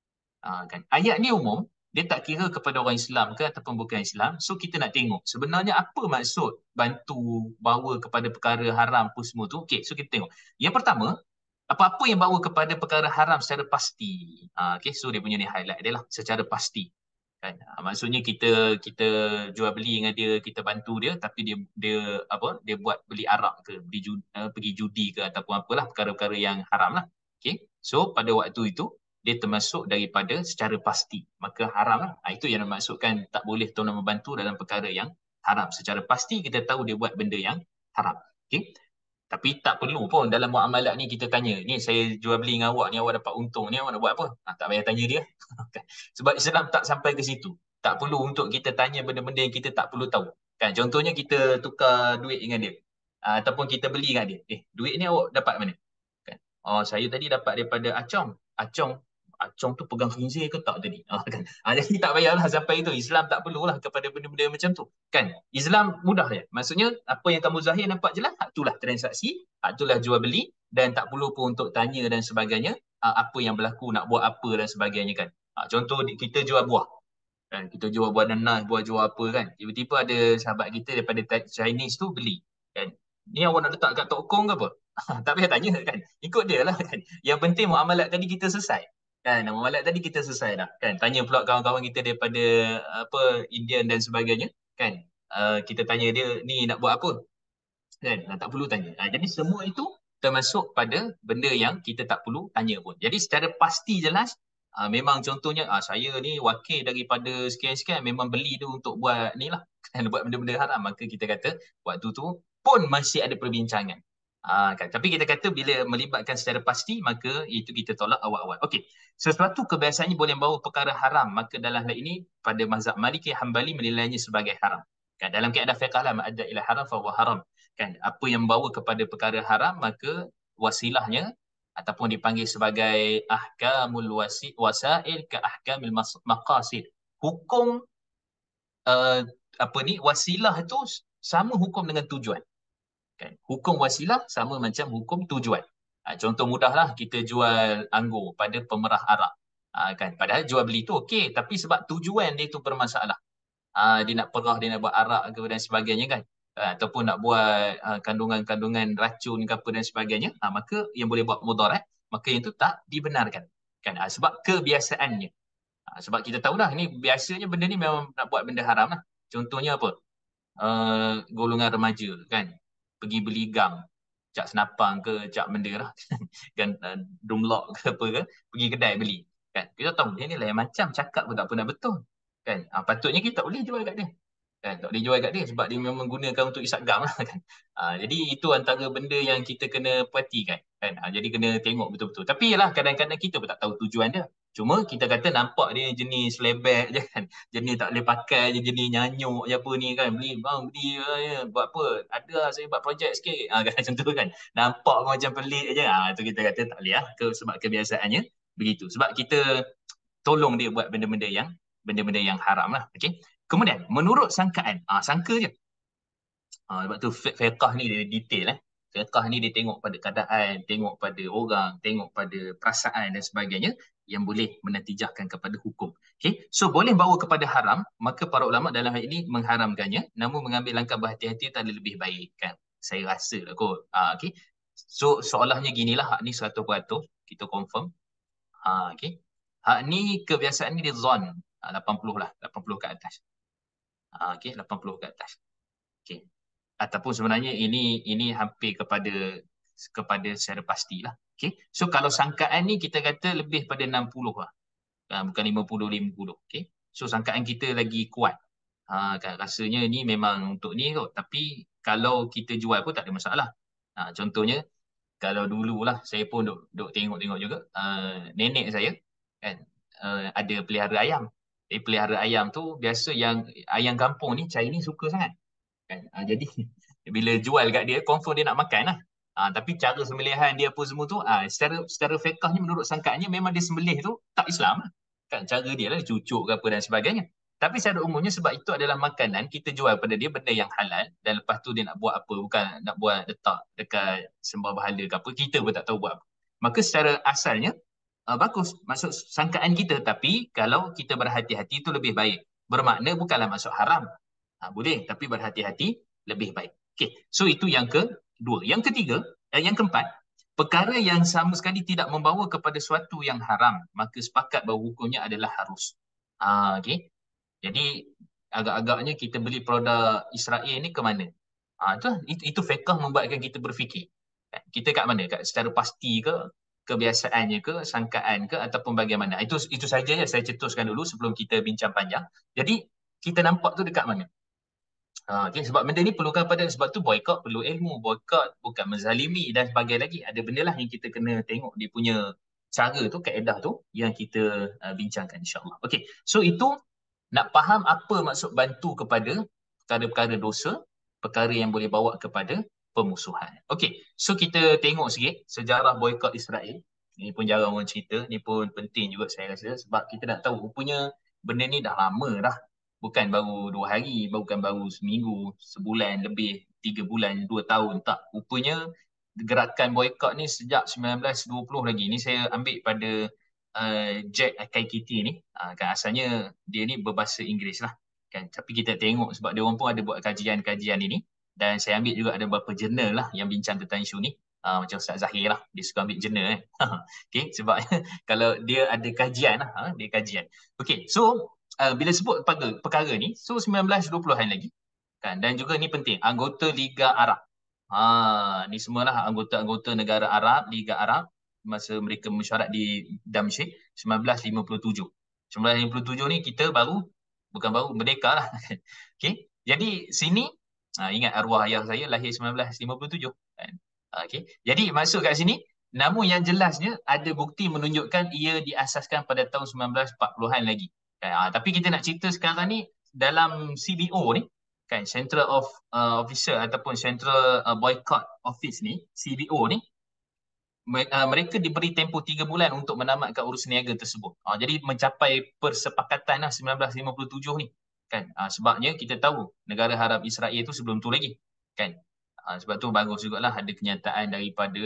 Ha, kan? Ayat ni umum. Dia tak kira kepada orang Islam ke ataupun bukan Islam. So kita nak tengok sebenarnya apa maksud bantu bawa kepada perkara haram pun semua tu. Okay, so kita tengok. Yang pertama, apa-apa yang bawa kepada perkara haram secara pasti. Ha, okay, so dia punya ni highlight dia lah. Secara pasti. Kan? Ha, maksudnya kita kita jual beli dengan dia, kita bantu dia, tapi dia dia apa? Dia buat beli arak ke, beli judi, uh, pergi judi ke ataupun apalah perkara-perkara yang haram lah. Okay, so pada waktu itu dia termasuk daripada secara pasti. Maka haram lah. Ha, itu yang dimaksudkan tak boleh tolong membantu dalam perkara yang haram. Secara pasti kita tahu dia buat benda yang haram. Okay. Tapi tak perlu pun dalam muamalat ni kita tanya, ni saya jual beli dengan awak ni, awak dapat untung ni, awak nak buat apa? Ha, tak payah tanya dia. Sebab Islam tak sampai ke situ. Tak perlu untuk kita tanya benda-benda yang kita tak perlu tahu. Kan contohnya kita tukar duit dengan dia. Ha, ataupun kita beli dengan dia. Eh, duit ni awak dapat mana? Kan? Oh, saya tadi dapat daripada Acong. Acong Acong tu pegang khinzir ke tak tadi? Ha, kan? Ha, jadi tak payahlah sampai itu. Islam tak perlulah kepada benda-benda macam tu. Kan? Islam mudah je. Maksudnya apa yang kamu zahir nampak jelas, itulah transaksi, itulah jual beli dan tak perlu pun untuk tanya dan sebagainya apa yang berlaku, nak buat apa dan sebagainya kan. Ha, contoh kita jual buah. Kan? Kita jual buah nanas, buah jual apa kan. Tiba-tiba ada sahabat kita daripada Chinese tu beli. Kan? Ni awak nak letak kat tokong ke apa? Tak payah tanya kan. Ikut dia lah kan. Yang penting muamalat tadi kita selesai. Kan, muamalat tadi kita selesai dah. Kan, tanya pula kawan-kawan kita daripada apa Indian dan sebagainya. Kan, uh, kita tanya dia ni nak buat apa? Kan, tak perlu tanya. Ha, jadi semua itu termasuk pada benda yang kita tak perlu tanya pun. Jadi secara pasti jelas, uh, memang contohnya uh, saya ni wakil daripada sekian-sekian memang beli tu untuk buat ni lah. Kan, buat benda-benda haram. Maka kita kata waktu tu pun masih ada perbincangan. Ha, kan? Tapi kita kata bila melibatkan secara pasti maka itu kita tolak awal-awal. Okey. Sesuatu kebiasaannya boleh membawa perkara haram, maka dalam hal ini pada mazhab Maliki Hambali menilainya sebagai haram. Kan dalam kaedah fiqh lah ma'adda ila haram fa huwa haram. Kan apa yang membawa kepada perkara haram maka wasilahnya ataupun dipanggil sebagai ahkamul wasi wasail ke ahkamil mas- maqasid. Hukum uh, apa ni wasilah itu sama hukum dengan tujuan. Kan? Hukum wasilah sama macam hukum tujuan. Ha, contoh mudahlah kita jual anggur pada pemerah arak. Ha, kan? Padahal jual beli tu okey, tapi sebab tujuan dia tu bermasalah. Ha, dia nak perah, dia nak buat arak ke dan sebagainya kan. Ha, ataupun nak buat ha, kandungan-kandungan racun ke apa dan sebagainya, ha, maka yang boleh buat mudarat, maka yang tu tak dibenarkan. Kan? Ha, sebab kebiasaannya. Ha, sebab kita tahu dah, ni biasanya benda ni memang nak buat benda haram lah. Contohnya apa? Uh, golongan remaja kan pergi beli gam cak senapang ke cak benda lah kan, uh, dumlock ke apa ke, pergi kedai beli kan, kita tahu dia ni lain macam, cakap pun tak pernah betul kan. Ha, patutnya kita tak boleh jual kat dia kan, tak boleh jual kat dia sebab dia memang gunakan untuk isap gam lah kan. Ha, jadi itu antara benda yang kita kena perhatikan kan. Ha, jadi kena tengok betul-betul, tapi yalah kadang-kadang kita pun tak tahu tujuan dia, cuma kita kata nampak dia jenis lebek je kan, jenis tak boleh pakai je, jenis nyanyuk je apa ni kan, beli bang beli ya, buat apa, ada lah saya buat projek sikit, ha, kan, macam tu kan, nampak macam pelik je, ha, tu kita kata tak boleh lah ke, sebab kebiasaannya begitu, sebab kita tolong dia buat benda-benda yang benda-benda yang haram lah. Okay? Kemudian menurut sangkaan, ah sangka je. Ah, sebab tu fiqh ni dia detail eh. Fiqh ni dia tengok pada keadaan, tengok pada orang, tengok pada perasaan dan sebagainya yang boleh menatijahkan kepada hukum. Okay? So boleh bawa kepada haram, maka para ulama dalam hal ini mengharamkannya, namun mengambil langkah berhati-hati tak lebih baik kan. Saya rasa lah kot. Ah, okay? So soalahnya ginilah, hak ni seratus peratus kita confirm. Ha, okay. Hak ni kebiasaan ni dia zon. Ha, lapan puluh lah. lapan puluh ke atas. Ha, okay. lapan puluh ke atas. Okay. Ataupun sebenarnya ini ini hampir kepada kepada secara pastilah. Okay. So kalau sangkaan ni kita kata lebih pada enam puluh lah. Ha, bukan lima puluh lima puluh. Okay. So sangkaan kita lagi kuat. Ha, kan, rasanya ni memang untuk ni kot. Tapi kalau kita jual pun tak ada masalah. Ha, contohnya kalau dulu lah saya pun duk, duk tengok-tengok juga uh, nenek saya kan uh, ada pelihara ayam. Eh, pelihara ayam tu biasa yang ayam kampung ni Chinese suka sangat kan. Uh, jadi bila jual kat dia confirm dia nak makan lah. Uh, tapi cara sembelihan dia apa semua tu uh, secara secara fiqahnya menurut sangkaannya memang dia sembelih tu tak Islam lah. Kan cara dia lah cucuk ke apa dan sebagainya. Tapi secara umumnya sebab itu adalah makanan, kita jual pada dia benda yang halal dan lepas tu dia nak buat apa, bukan nak buat letak dekat sembah bahala ke apa, kita pun tak tahu buat apa. Maka secara asalnya, uh, bagus, masuk sangkaan kita, tapi kalau kita berhati-hati itu lebih baik. Bermakna bukanlah masuk haram. Ha, boleh, tapi berhati-hati lebih baik. Okay, so itu yang kedua. Yang ketiga, eh, yang keempat, perkara yang sama sekali tidak membawa kepada suatu yang haram, maka sepakat bahawa hukumnya adalah harus. Ha, okay. Jadi agak-agaknya kita beli produk Israel ni ke mana? Ha, itu, itu, itu fiqh membuatkan kita berfikir. Kita kat mana? Kat secara pasti ke? Kebiasaannya ke? Sangkaan ke? Ataupun bagaimana? Itu itu saja ya saya cetuskan dulu sebelum kita bincang panjang. Jadi kita nampak tu dekat mana? Ha, okay, sebab benda ni perlukan pada, sebab tu boykot perlu ilmu. Boykot bukan menzalimi dan sebagainya lagi. Ada benda lah yang kita kena tengok dia punya cara tu, kaedah tu yang kita uh, bincangkan insyaAllah. Okay, so itu nak faham apa maksud bantu kepada perkara-perkara dosa, perkara yang boleh bawa kepada pemusuhan. Okey, so kita tengok sikit sejarah boykot Israel. Ini pun jarang orang cerita, ni pun penting juga saya rasa sebab kita nak tahu rupanya benda ni dah lama dah. Bukan baru dua hari, bukan baru seminggu, sebulan lebih, tiga bulan, dua tahun. Tak, rupanya gerakan boykot ni sejak sembilan belas dua puluh lagi. Ni saya ambil pada uh, Jack Kaikiti ni, uh, kan asalnya dia ni berbahasa Inggeris lah kan, tapi kita tengok sebab dia orang pun ada buat kajian-kajian ini dan saya ambil juga ada beberapa jurnal lah yang bincang tentang isu ni, uh, macam Ustaz Zahir lah, dia suka ambil jurnal eh. Okay, sebab kalau dia ada kajian lah, uh, dia kajian. Okay, so uh, bila sebut perkara, perkara ni, so sembilan belas dua puluhan lagi kan, dan juga ni penting, anggota Liga Arab. Ha, ni semualah anggota-anggota negara Arab, Liga Arab, masa mereka mesyuarat di Damsyik sembilan belas lima puluh tujuh. sembilan belas lima puluh tujuh ni kita baru, bukan baru, merdeka lah. Okay. Jadi sini, ha, ingat arwah ayah saya lahir sembilan belas lima puluh tujuh. Kan? Okay. Jadi masuk kat sini, namun yang jelasnya ada bukti menunjukkan ia diasaskan pada tahun sembilan belas empat puluhan lagi. Kan? Ha, tapi kita nak cerita sekarang ni, dalam C B O ni, kan, Central of uh, Officer ataupun Central uh, Boycott Office ni, C B O ni, mereka diberi tempoh tiga bulan untuk menamatkan urus niaga tersebut. Uh, jadi mencapai persepakatan lah sembilan belas lima puluh tujuh ni. Kan? Uh, sebabnya kita tahu negara Arab Israel itu sebelum tu lagi. Kan? Uh, sebab tu bagus jugalah ada kenyataan daripada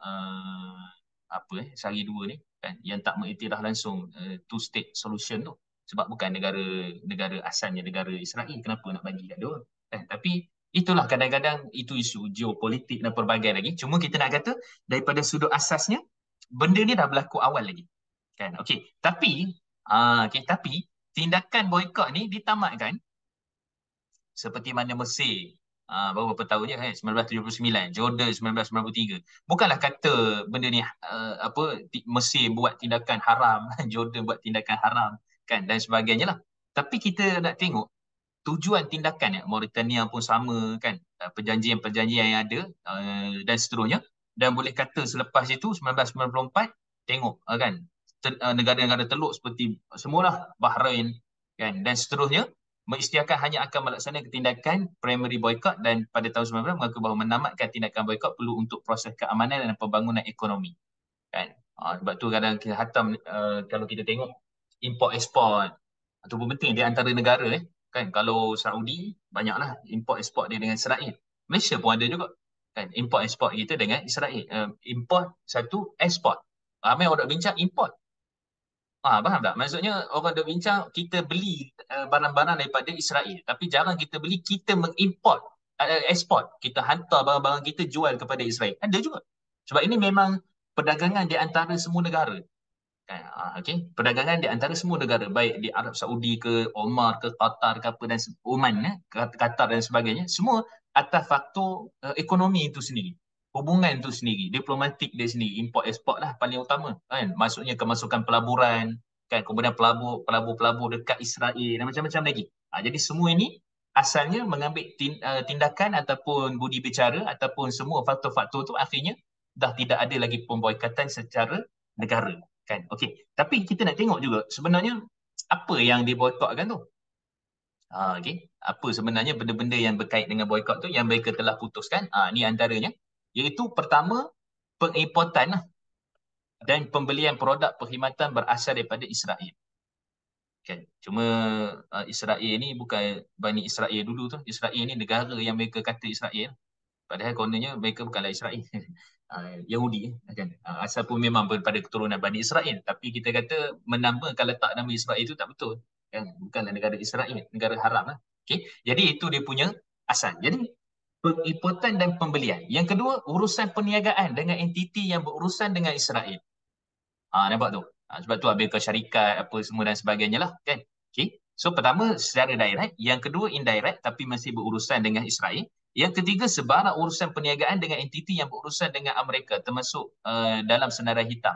uh, apa eh, sehari dua ni. Kan? Yang tak mengiktiraf langsung uh, two state solution tu. Sebab bukan negara negara asalnya negara Israel. Kenapa nak bagi kat dia? Kan? Tapi itulah kadang-kadang itu isu geopolitik dan pelbagai lagi. Cuma kita nak kata daripada sudut asasnya benda ni dah berlaku awal lagi. Kan? Okey, tapi uh, okay, tapi tindakan boikot ni ditamatkan seperti mana Mesir uh, baru beberapa tahun je kan sembilan belas tujuh puluh sembilan, Jordan sembilan belas sembilan puluh tiga. Bukanlah kata benda ni uh, apa Mesir buat tindakan haram, Jordan buat tindakan haram kan dan sebagainya lah. Tapi kita nak tengok tujuan tindakan ya Mauritania pun sama kan perjanjian-perjanjian yang ada uh, dan seterusnya dan boleh kata selepas itu sembilan belas sembilan puluh empat tengok uh, kan uh, negara-negara teluk seperti semualah Bahrain kan dan seterusnya mengisytiharkan hanya akan melaksanakan tindakan primary boycott dan pada tahun sembilan belas mengaku bahawa menamatkan tindakan boycott perlu untuk proses keamanan dan pembangunan ekonomi kan. Uh, sebab tu kadang kita hatam uh, kalau kita tengok import export ataupun penting di antara negara eh kan kalau Saudi banyaklah import export dia dengan Israel. Malaysia pun ada juga kan import export kita dengan Israel. Uh, import satu export. Ramai orang nak bincang import. Ah, faham tak? Maksudnya orang nak bincang kita beli uh, barang-barang daripada Israel tapi jarang kita beli kita mengimport uh, export. Kita hantar barang-barang kita jual kepada Israel. Ada juga. Sebab ini memang perdagangan di antara semua negara. Kan? Ah, okay. Perdagangan di antara semua negara, baik di Arab Saudi ke, Oman ke, Qatar ke apa dan Oman, eh, Qatar dan sebagainya, semua atas faktor uh, ekonomi itu sendiri. Hubungan itu sendiri, diplomatik dia sendiri, import export lah paling utama. Kan? Maksudnya kemasukan pelaburan, kan? Kemudian pelabur, pelabur-pelabur dekat Israel dan macam-macam lagi. Ah, jadi semua ini asalnya mengambil tindakan ataupun budi bicara ataupun semua faktor-faktor itu akhirnya dah tidak ada lagi pemboikatan secara negara. Kan? Okey. Tapi kita nak tengok juga sebenarnya apa yang diboikotkan tu. Ha, okey. Apa sebenarnya benda-benda yang berkait dengan boikot tu yang mereka telah putuskan. Ha, ni antaranya. Iaitu pertama, pengimportan lah dan pembelian produk perkhidmatan berasal daripada Israel. Kan? Cuma uh, Israel ni bukan Bani Israel dulu tu. Israel ni negara yang mereka kata Israel. Padahal kononnya mereka bukanlah Israel. uh, Yahudi kan. Uh, asal pun memang daripada keturunan Bani Israel. Tapi kita kata menamakan letak nama Israel itu tak betul. Kan? Bukanlah negara Israel, negara haram lah. Okay? Jadi itu dia punya asal. Jadi pengimportan dan pembelian. Yang kedua, urusan perniagaan dengan entiti yang berurusan dengan Israel. Ah, nampak tu. Ah, sebab tu ambil ke syarikat apa semua dan sebagainya lah kan. Okay. So pertama secara direct, yang kedua indirect tapi masih berurusan dengan Israel. Yang ketiga sebarang urusan perniagaan dengan entiti yang berurusan dengan Amerika termasuk uh, dalam senarai hitam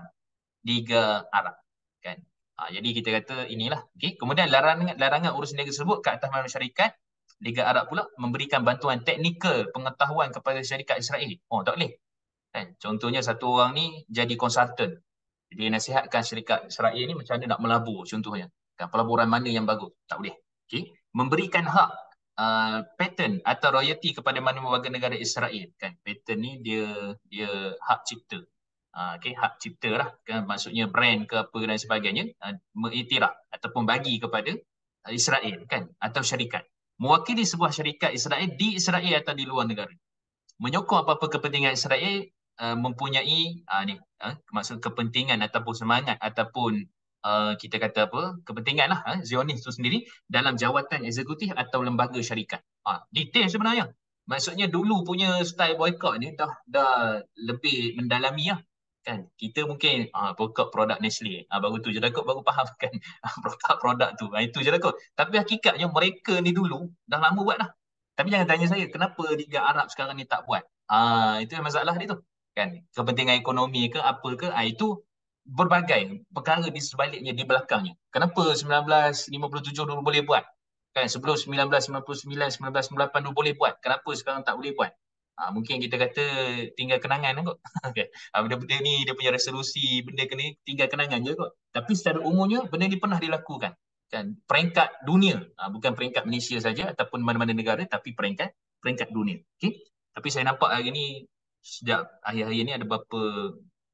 Liga Arab kan. Ah, jadi kita kata inilah. Okay. Kemudian larangan larangan urus niaga tersebut ke atas mana syarikat Liga Arab pula memberikan bantuan teknikal pengetahuan kepada syarikat Israel. Oh tak boleh. Kan? Contohnya satu orang ni jadi konsultan. Dia nasihatkan syarikat Israel ni macam mana nak melabur contohnya. Kan, pelaburan mana yang bagus. Tak boleh. Okay. Memberikan hak uh, patent atau royalty kepada mana-mana warga negara Israel. Kan. Patent ni dia dia hak cipta. Uh, okay. Hak cipta lah. Kan. Maksudnya brand ke apa dan sebagainya. Uh, mengiktiraf ataupun bagi kepada uh, Israel. Kan. Atau syarikat. Mewakili sebuah syarikat Israel di Israel atau di luar negara. Menyokong apa-apa kepentingan Israel uh, mempunyai uh, ni uh, maksud kepentingan ataupun semangat ataupun uh, kita kata apa kepentingan lah uh, Zionis itu sendiri dalam jawatan eksekutif atau lembaga syarikat. Uh, detail sebenarnya. Maksudnya dulu punya style boycott ni dah dah lebih mendalami lah. Kan kita mungkin uh, boycott produk Nestle uh, baru tu je dah kot baru faham kan produk-produk tu uh, itu je dah kot. Tapi hakikatnya mereka ni dulu dah lama buat dah. Tapi jangan tanya saya, kenapa Liga Arab sekarang ni tak buat? Ah, itu yang masalah dia tu. Kan? Kepentingan ekonomi ke apa ke, ah, itu berbagai perkara di sebaliknya, di belakangnya. Kenapa seribu sembilan ratus lima puluh tujuh dulu boleh buat? Kan? Sebelum seribu sembilan ratus sembilan puluh sembilan, seribu sembilan ratus sembilan puluh lapan dulu boleh buat. Kenapa sekarang tak boleh buat? Ah, mungkin kita kata tinggal kenangan kot. Okay. Ah, benda-benda ni dia punya resolusi, benda ni tinggal kenangan je kot. Tapi secara umumnya, benda ni pernah dilakukan. Kan, peringkat dunia, ha, bukan peringkat Malaysia saja ataupun mana-mana negara, tapi peringkat peringkat dunia. Okay? Tapi saya nampak hari ni sejak akhir-akhir ni ada beberapa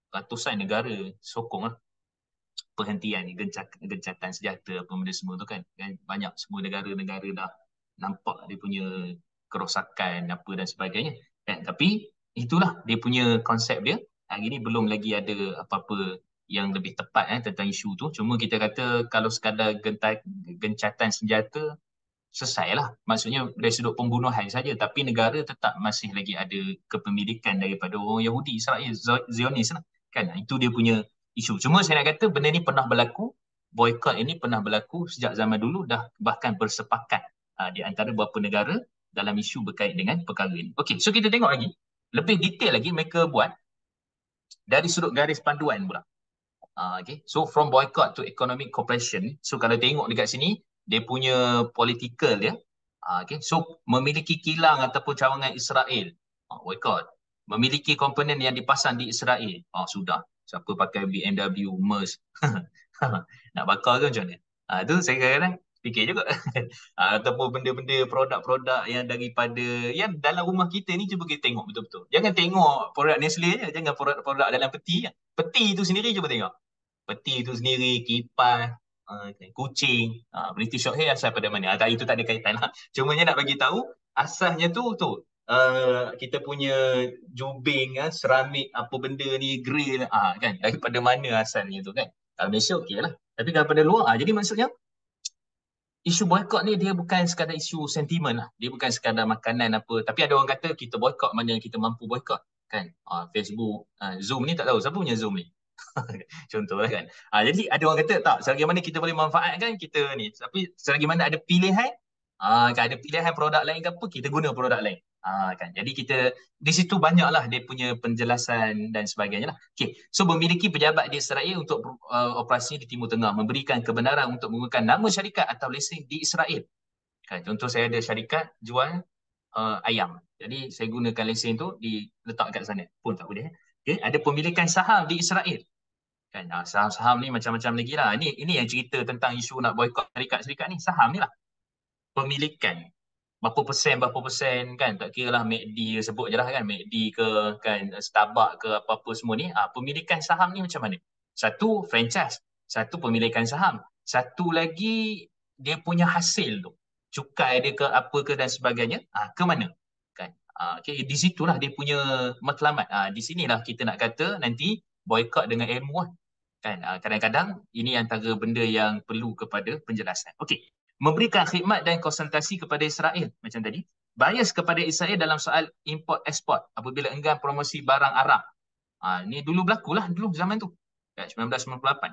ratusan negara sokong lah perhentian ni, gencatan, gencatan senjata apa benda semua tu kan. kan banyak semua negara-negara dah nampak dia punya kerosakan apa dan sebagainya kan. Tapi itulah dia punya konsep dia. Hari ni belum lagi ada apa-apa yang lebih tepat eh, tentang isu tu. Cuma kita kata kalau sekadar gentai, gencatan senjata selesai lah. Maksudnya dari sudut pembunuhan saja. Tapi negara tetap masih lagi ada kepemilikan daripada orang Yahudi, Israel, Zionis lah. Kan? Itu dia punya isu. Cuma saya nak kata benda ni pernah berlaku. Boykot ini pernah berlaku sejak zaman dulu, dah bahkan bersepakat uh, di antara beberapa negara dalam isu berkait dengan perkara ini. Okey, so kita tengok lagi. Lebih detail lagi mereka buat dari sudut garis panduan pula. Uh, okay. So from boycott to economic cooperation. So kalau tengok dekat sini, dia punya political dia. Uh, okay. So memiliki kilang ataupun cawangan Israel. Uh, boycott. Memiliki komponen yang dipasang di Israel. Oh, sudah. Siapa pakai B M W, Merc. Nak bakar ke macam mana? Uh, tu saya kadang-kadang fikir juga. uh, ataupun benda-benda produk-produk yang daripada, yang dalam rumah kita ni cuba kita tengok betul-betul. Jangan tengok produk Nestle je. Jangan produk-produk dalam peti. Peti tu sendiri cuba tengok. Peti itu sendiri, kipas, uh, kucing, uh, British Shorthair asal pada mana? Ah, itu tak ada kaitan lah. Cuma nak bagi tahu asasnya tu tu uh, kita punya jubing, uh, seramik apa benda ni, grill, uh, kan? Daripada mana asalnya tu kan? Kalau Malaysia okey lah. Tapi kalau pada luar, uh, jadi maksudnya isu boykot ni dia bukan sekadar isu sentimen lah. Dia bukan sekadar makanan apa. Tapi ada orang kata kita boykot mana kita mampu boykot. Kan? Uh, Facebook, uh, Zoom ni tak tahu siapa punya Zoom ni. Contohlah kan. Ha, jadi ada orang kata tak, selagi mana kita boleh manfaatkan kita ni. Tapi selagi mana ada pilihan, ha, kan ada pilihan produk lain ke apa, kita guna produk lain. Ha, kan. Jadi kita di situ banyaklah dia punya penjelasan dan sebagainya lah. Okay. So memiliki pejabat di Israel untuk uh, operasi di Timur Tengah, memberikan kebenaran untuk menggunakan nama syarikat atau lesen di Israel. Kan. Contoh saya ada syarikat jual uh, ayam. Jadi saya gunakan lesen tu diletak kat sana. Pun tak boleh. Okay. Ada pemilikan saham di Israel. Kan, saham-saham ni macam-macam lagi lah. Ini, ini yang cerita tentang isu nak boykot syarikat-syarikat ni. Saham ni lah. Pemilikan. Berapa persen, berapa persen kan. Tak kira lah McD sebut je lah kan. McD ke, kan, Starbucks ke apa-apa semua ni. Ha, pemilikan saham ni macam mana? Satu, franchise. Satu, pemilikan saham. Satu lagi, dia punya hasil tu. Cukai dia ke apa ke dan sebagainya. Ha, ke mana? Kan? Ha, okay, di situlah dia punya matlamat. Ha, di sinilah kita nak kata nanti boykot dengan ilmu lah. Kan, kadang-kadang ini antara benda yang perlu kepada penjelasan. Okey, memberikan khidmat dan konsultasi kepada Israel macam tadi. Bias kepada Israel dalam soal import ekspor apabila enggan promosi barang Arab. Ha, ini dulu berlakulah dulu zaman tu. Kat sembilan belas sembilan puluh lapan.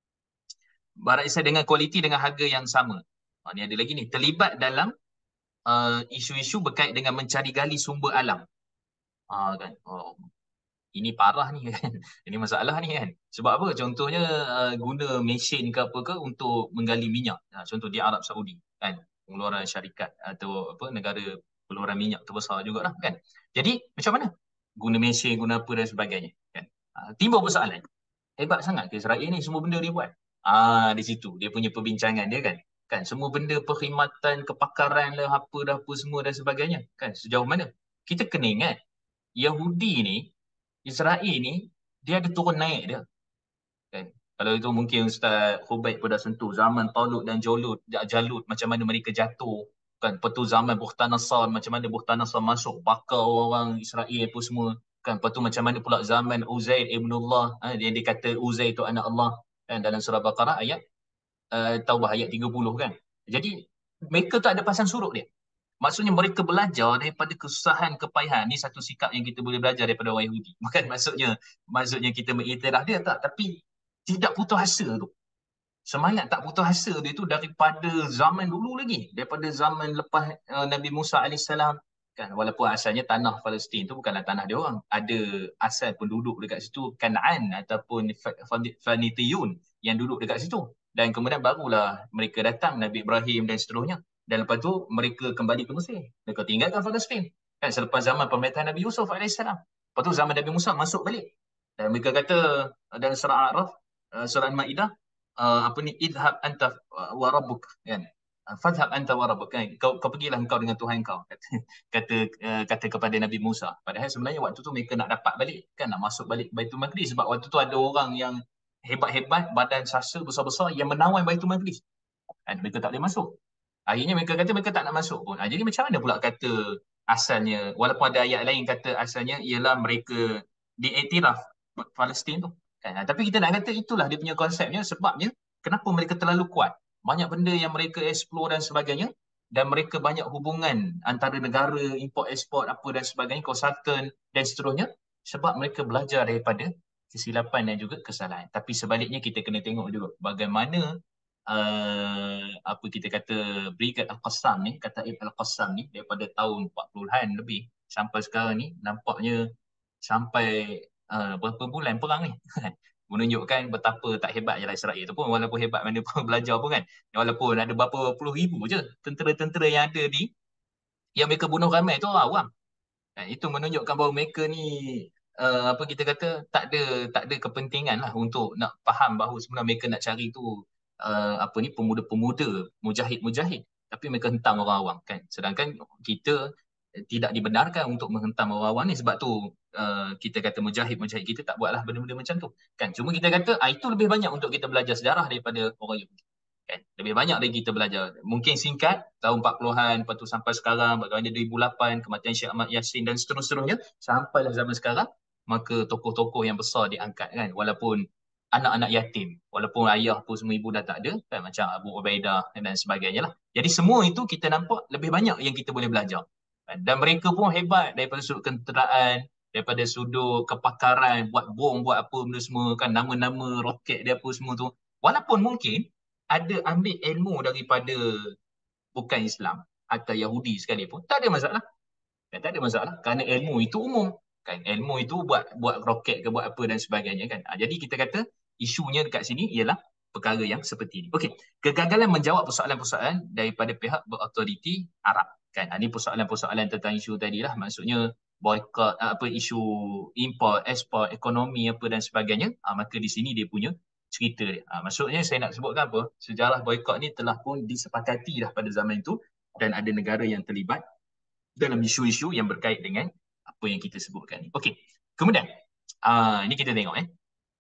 Barang Israel dengan kualiti dengan harga yang sama. Ha, ni ada lagi ni, terlibat dalam uh, isu-isu berkait dengan mencari gali sumber alam. Ha, kan. Oh, ini parah ni kan. Ini masalah ni kan. Sebab apa? Contohnya uh, guna mesin ke apa ke untuk menggali minyak. Ha, contoh di Arab Saudi kan. Pengeluaran syarikat atau apa negara pengeluaran minyak terbesar jugalah kan. Jadi macam mana? Guna mesin, guna apa dan sebagainya kan. Ha, timbul persoalan. Hebat sangat ke Israel ni semua benda dia buat. Ah, di situ dia punya perbincangan dia kan. Kan semua benda perkhidmatan, kepakaran lah apa dah apa semua dan sebagainya kan. Sejauh mana? Kita kena ingat Yahudi ni, Israel ni, dia ada turun naik dia. Kan? Kalau itu mungkin Ustaz Khubaib pun dah sentuh. Zaman Talut dan Jalut, Jalut macam mana mereka jatuh. Kan? Lepas tu zaman Bukhtanasar, macam mana Bukhtanasar masuk, bakar orang Israel pun semua. Kan? Lepas tu macam mana pula zaman Uzair ibnullah, ha? Dia dikata Uzair itu anak Allah. Kan? Dalam surah Baqarah ayat, uh, Taubah ayat tiga puluh kan. Jadi, mereka tak ada pasang surut dia. Maksudnya mereka belajar daripada kesusahan, kepayahan. Ini satu sikap yang kita boleh belajar daripada orang Yahudi. Bukan maksudnya maksudnya kita mengiktiraf dia tak. Tapi tidak putus asa tu. Semangat tak putus asa dia tu daripada zaman dulu lagi. Daripada zaman lepas uh, Nabi Musa alaihissalam. Kan, walaupun asalnya tanah Palestin tu bukanlah tanah dia orang. Ada asal penduduk dekat situ. Kanaan ataupun Fanitiyun yang duduk dekat situ. Dan kemudian barulah mereka datang, Nabi Ibrahim dan seterusnya. Dan lepas tu mereka kembali ke Mesir. Mereka tinggalkan Palestin. Kan selepas zaman pemerintahan Nabi Yusuf alaihissalam. Lepas tu zaman Nabi Musa masuk balik. Dan mereka kata dalam surah Al-A'raf, surah Al-Ma'idah, uh, apa ni, idhab anta wa rabbuk kan. Fadhhab anta wa rabbuk, kan? Kau, kau pergilah engkau dengan Tuhan kau, kata kata, uh, kata kepada Nabi Musa. Padahal sebenarnya waktu tu mereka nak dapat balik, kan, nak masuk balik Baitul Maqdis, sebab waktu tu ada orang yang hebat-hebat, badan sasa besar-besar yang menawan Baitul Maqdis. Kan, mereka tak boleh masuk. Akhirnya mereka kata mereka tak nak masuk pun. Ha, jadi macam mana pula kata asalnya, walaupun ada ayat lain kata asalnya ialah mereka diiktiraf Palestin tu. Kan? Ha, tapi kita nak kata itulah dia punya konsepnya, sebabnya kenapa mereka terlalu kuat. Banyak benda yang mereka explore dan sebagainya, dan mereka banyak hubungan antara negara, import export apa dan sebagainya, consultant dan seterusnya, sebab mereka belajar daripada kesilapan dan juga kesalahan. Tapi sebaliknya kita kena tengok juga bagaimana uh, apa kita kata Brigad Al-Qassam ni, Kataib Al-Qassam ni daripada tahun empat puluhan lebih sampai sekarang ni, nampaknya sampai uh, berapa bulan perang ni menunjukkan betapa tak hebat je lah Israel tu pun, walaupun hebat mana pun belajar pun, kan, walaupun ada berapa puluh ribu je tentera-tentera yang ada di, yang mereka bunuh ramai tu orang awam. Kan, itu menunjukkan bahawa mereka ni uh, apa kita kata tak ada tak ada kepentingan lah untuk nak faham bahawa sebenarnya mereka nak cari tu uh, apa ni pemuda-pemuda, mujahid-mujahid, tapi mereka hentam orang awam, kan. Sedangkan kita tidak dibenarkan untuk menghentam orang awam ni, sebab tu uh, kita kata mujahid-mujahid kita tak buatlah benda-benda macam tu, kan. Cuma kita kata ah, itu lebih banyak untuk kita belajar sejarah daripada orang Yahudi. Kan? Lebih banyak lagi kita belajar. Mungkin singkat, tahun empat puluhan, lepas tu sampai sekarang, bagaimana dua ribu lapan, kematian Syekh Ahmad Yassin dan seterusnya, sampailah zaman sekarang, maka tokoh-tokoh yang besar diangkat, kan. Walaupun anak-anak yatim, walaupun ayah pun semua ibu dah tak ada, kan, macam Abu Ubaidah dan sebagainya lah. Jadi semua itu kita nampak lebih banyak yang kita boleh belajar. Kan? Dan mereka pun hebat daripada sudut kenderaan, daripada sudut kepakaran, buat bom, buat apa benda semua, kan, nama-nama roket dia apa semua tu. Walaupun mungkin ada ambil ilmu daripada bukan Islam atau Yahudi sekalipun, tak ada masalah. Dan tak ada masalah kerana ilmu itu umum, kan. Ilmu itu buat buat roket ke buat apa dan sebagainya, kan. Ha, jadi kita kata isunya dekat sini ialah perkara yang seperti ini. Okey, kegagalan menjawab persoalan-persoalan daripada pihak berautoriti Arab, kan. Ha, ini persoalan-persoalan tentang isu tadilah, maksudnya boykot, apa isu import, ekspor, ekonomi apa dan sebagainya. Ha, maka di sini dia punya cerita dia. Ha, maksudnya saya nak sebutkan apa? Sejarah boykot ni telah pun disepakati dah pada zaman itu, dan ada negara yang terlibat dalam isu-isu yang berkait dengan apa yang kita sebutkan ni. Okey. Kemudian, uh, ini kita tengok eh.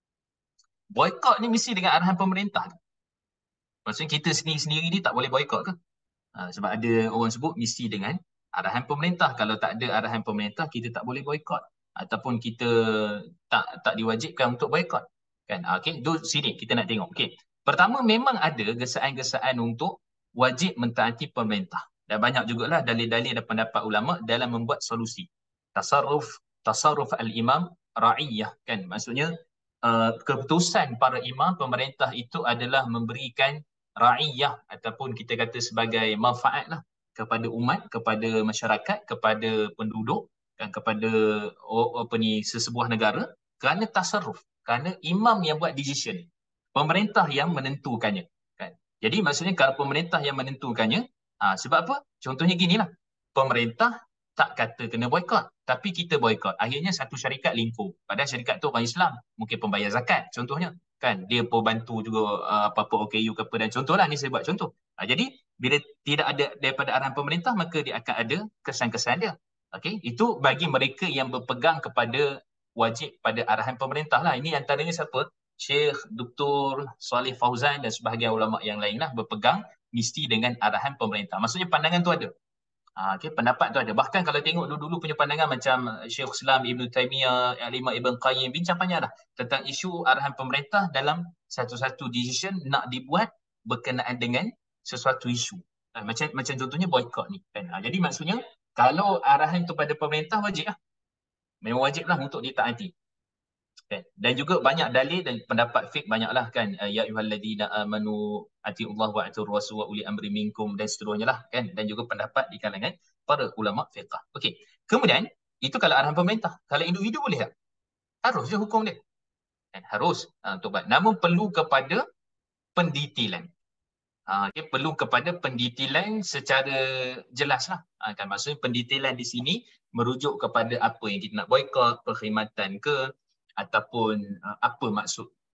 Boykot ni mesti dengan arahan pemerintah. Maksudnya kita sendiri-sendiri ni tak boleh boykot ke? Uh, sebab ada orang sebut mesti dengan arahan pemerintah. Kalau tak ada arahan pemerintah, kita tak boleh boykot. Ataupun kita tak tak diwajibkan untuk boykot. Kan? Okey, tu sini kita nak tengok. Okey. Pertama, memang ada gesaan-gesaan untuk wajib mentaati pemerintah. Dan banyak jugalah dalil-dalil dan pendapat ulama dalam membuat solusi. Tasarruf, tasarruf al-imam ra'iyah, kan? Maksudnya uh, keputusan para imam pemerintah itu adalah memberikan ra'iyah ataupun kita kata sebagai manfaat lah kepada umat, kepada masyarakat, kepada penduduk, kan, kepada oh, apa ni sesebuah negara, kerana tasarruf, kerana imam yang buat decision, pemerintah yang menentukannya, kan. Jadi maksudnya kalau pemerintah yang menentukannya, ha, sebab apa? Contohnya ginilah, pemerintah tak kata kena boykot, tapi kita boykot. Akhirnya satu syarikat lingkup. Padahal syarikat tu orang Islam, mungkin pembayar zakat contohnya, kan. Dia pun bantu juga uh, apa-apa O K U ke apa, dan contohlah ni saya buat contoh. Ha, jadi bila tidak ada daripada arahan pemerintah, maka dia akan ada kesan-kesan dia. Okey, itu bagi mereka yang berpegang kepada wajib pada arahan pemerintah lah. Ini antaranya siapa? Syekh Doktor Salih Fauzan dan sebahagian ulama yang lain lah berpegang mesti dengan arahan pemerintah. Maksudnya pandangan tu ada. Ha, okay, pendapat tu ada. Bahkan kalau tengok dulu-dulu punya pandangan macam Syekh Islam Ibn Taymiyah, Al-Imam Ibn Qayyim, bincang panjang lah tentang isu arahan pemerintah dalam satu-satu decision nak dibuat berkenaan dengan sesuatu isu. Ha, macam macam contohnya boykot ni, kan. Ha, jadi maksudnya kalau arahan tu pada pemerintah, wajib lah. Memang wajib lah untuk ditaati. Okay. Dan juga banyak dalil dan pendapat fiqh banyaklah, kan. Ya ayyuhalladzina amanu atiullah wa atur rasul wa uli amri minkum dan seterusnya lah, kan. Dan juga pendapat di kalangan para ulama fiqh. Okey. Kemudian itu kalau arahan pemerintah. Kalau individu boleh tak? Harus je hukum dia. Kan? Harus uh, untuk buat. Namun perlu kepada pendetailan. Uh, okay? Perlu kepada pendetailan secara jelas lah. Uh, kan? Maksudnya pendetailan di sini merujuk kepada apa yang kita nak boykot, perkhidmatan ke, ataupun uh, apa maksud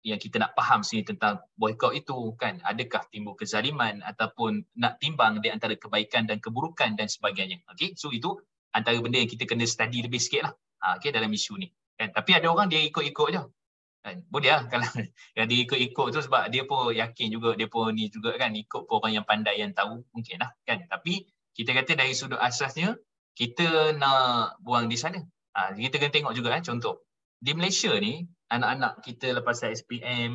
yang kita nak faham sini tentang boikot itu kan, adakah timbul kezaliman ataupun nak timbang di antara kebaikan dan keburukan dan sebagainya. Okey, so itu antara benda yang kita kena study lebih sikit lah ha, okay, dalam isu ni kan. Tapi ada orang dia ikut-ikut je kan, boleh lah kalau yang dia ikut-ikut tu sebab dia pun yakin juga, dia pun ni juga kan, ikut pun orang yang pandai yang tahu mungkin lah kan. Tapi kita kata dari sudut asasnya kita nak buang di sana ha, kita kena tengok juga kan. Contoh di Malaysia ni anak-anak kita lepasan S P M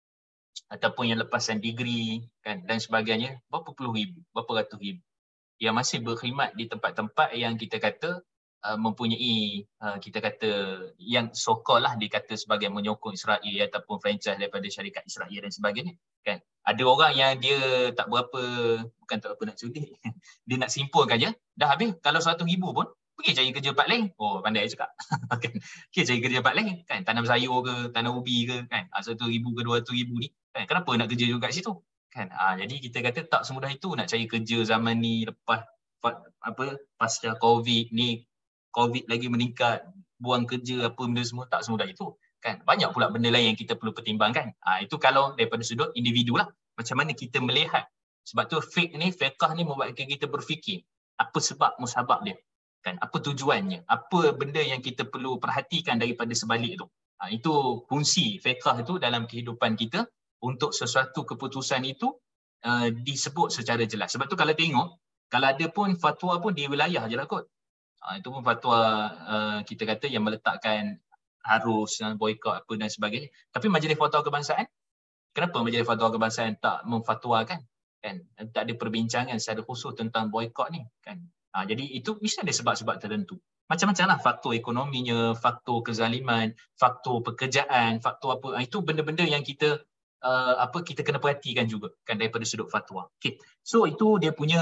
ataupun yang lepasan degree kan dan sebagainya, berapa puluh ribu, berapa ratus ribu yang masih berkhidmat di tempat-tempat yang kita kata uh, mempunyai uh, kita kata yang so-called lah dikata sebagai menyokong Israel ataupun franchise daripada syarikat Israel dan sebagainya kan. Ada orang yang dia tak berapa, bukan tak berapa nak cudik, dia nak simpulkan je, dah habis kalau seratus ribu pun pergi cari kerja tempat lain. Oh, pandai cakap. Kan? Pergi cari kerja tempat lain kan, tanam sayur ke, tanam ubi ke kan, seratus ribu ke dua ratus ribu ni kan, kenapa nak kerja juga kat situ kan. Ha, jadi kita kata tak semudah itu nak cari kerja zaman ni lepas apa pasca Covid ni, Covid lagi meningkat, buang kerja apa benda semua, tak semudah itu kan. Banyak pula benda lain yang kita perlu pertimbangkan. Ha, itu kalau daripada sudut individu lah, macam mana kita melihat. Sebab tu fiqh ni, fiqh ni membuatkan kita berfikir apa sebab musabab dia kan, apa tujuannya, apa benda yang kita perlu perhatikan daripada sebalik tu. Ha, itu fungsi fiqh itu dalam kehidupan kita untuk sesuatu keputusan itu uh, disebut secara jelas. Sebab tu kalau tengok, kalau ada pun fatwa pun di wilayah je lah kot. Ha, itu pun fatwa uh, kita kata yang meletakkan harus uh, boikot apa dan sebagainya. Tapi Majlis Fatwa Kebangsaan, kenapa Majlis Fatwa Kebangsaan tak memfatwakan kan? Tak ada perbincangan secara khusus tentang boikot ni kan. Ha, jadi itu mesti ada sebab-sebab tertentu. Macam-macam lah, faktor ekonominya, faktor kezaliman, faktor pekerjaan, faktor apa. Ha, itu benda-benda yang kita uh, apa kita kena perhatikan juga kan daripada sudut fatwa. Okay. So itu dia punya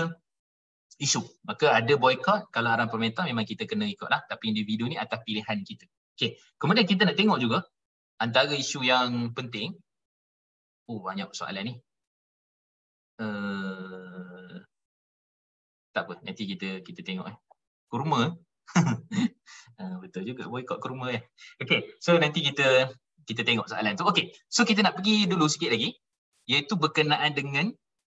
isu. Maka ada boikot, kalau arahan pemerintah memang kita kena ikut lah. Tapi individu ni atas pilihan kita. Okay. Kemudian kita nak tengok juga antara isu yang penting. Oh, banyak soalan ni. Uh, tak apa, nanti kita kita tengok eh. Kurma. uh, betul juga boikot kurma ya. Okey, so nanti kita kita tengok soalan tu. Okey. So kita nak pergi dulu sikit lagi, iaitu berkenaan dengan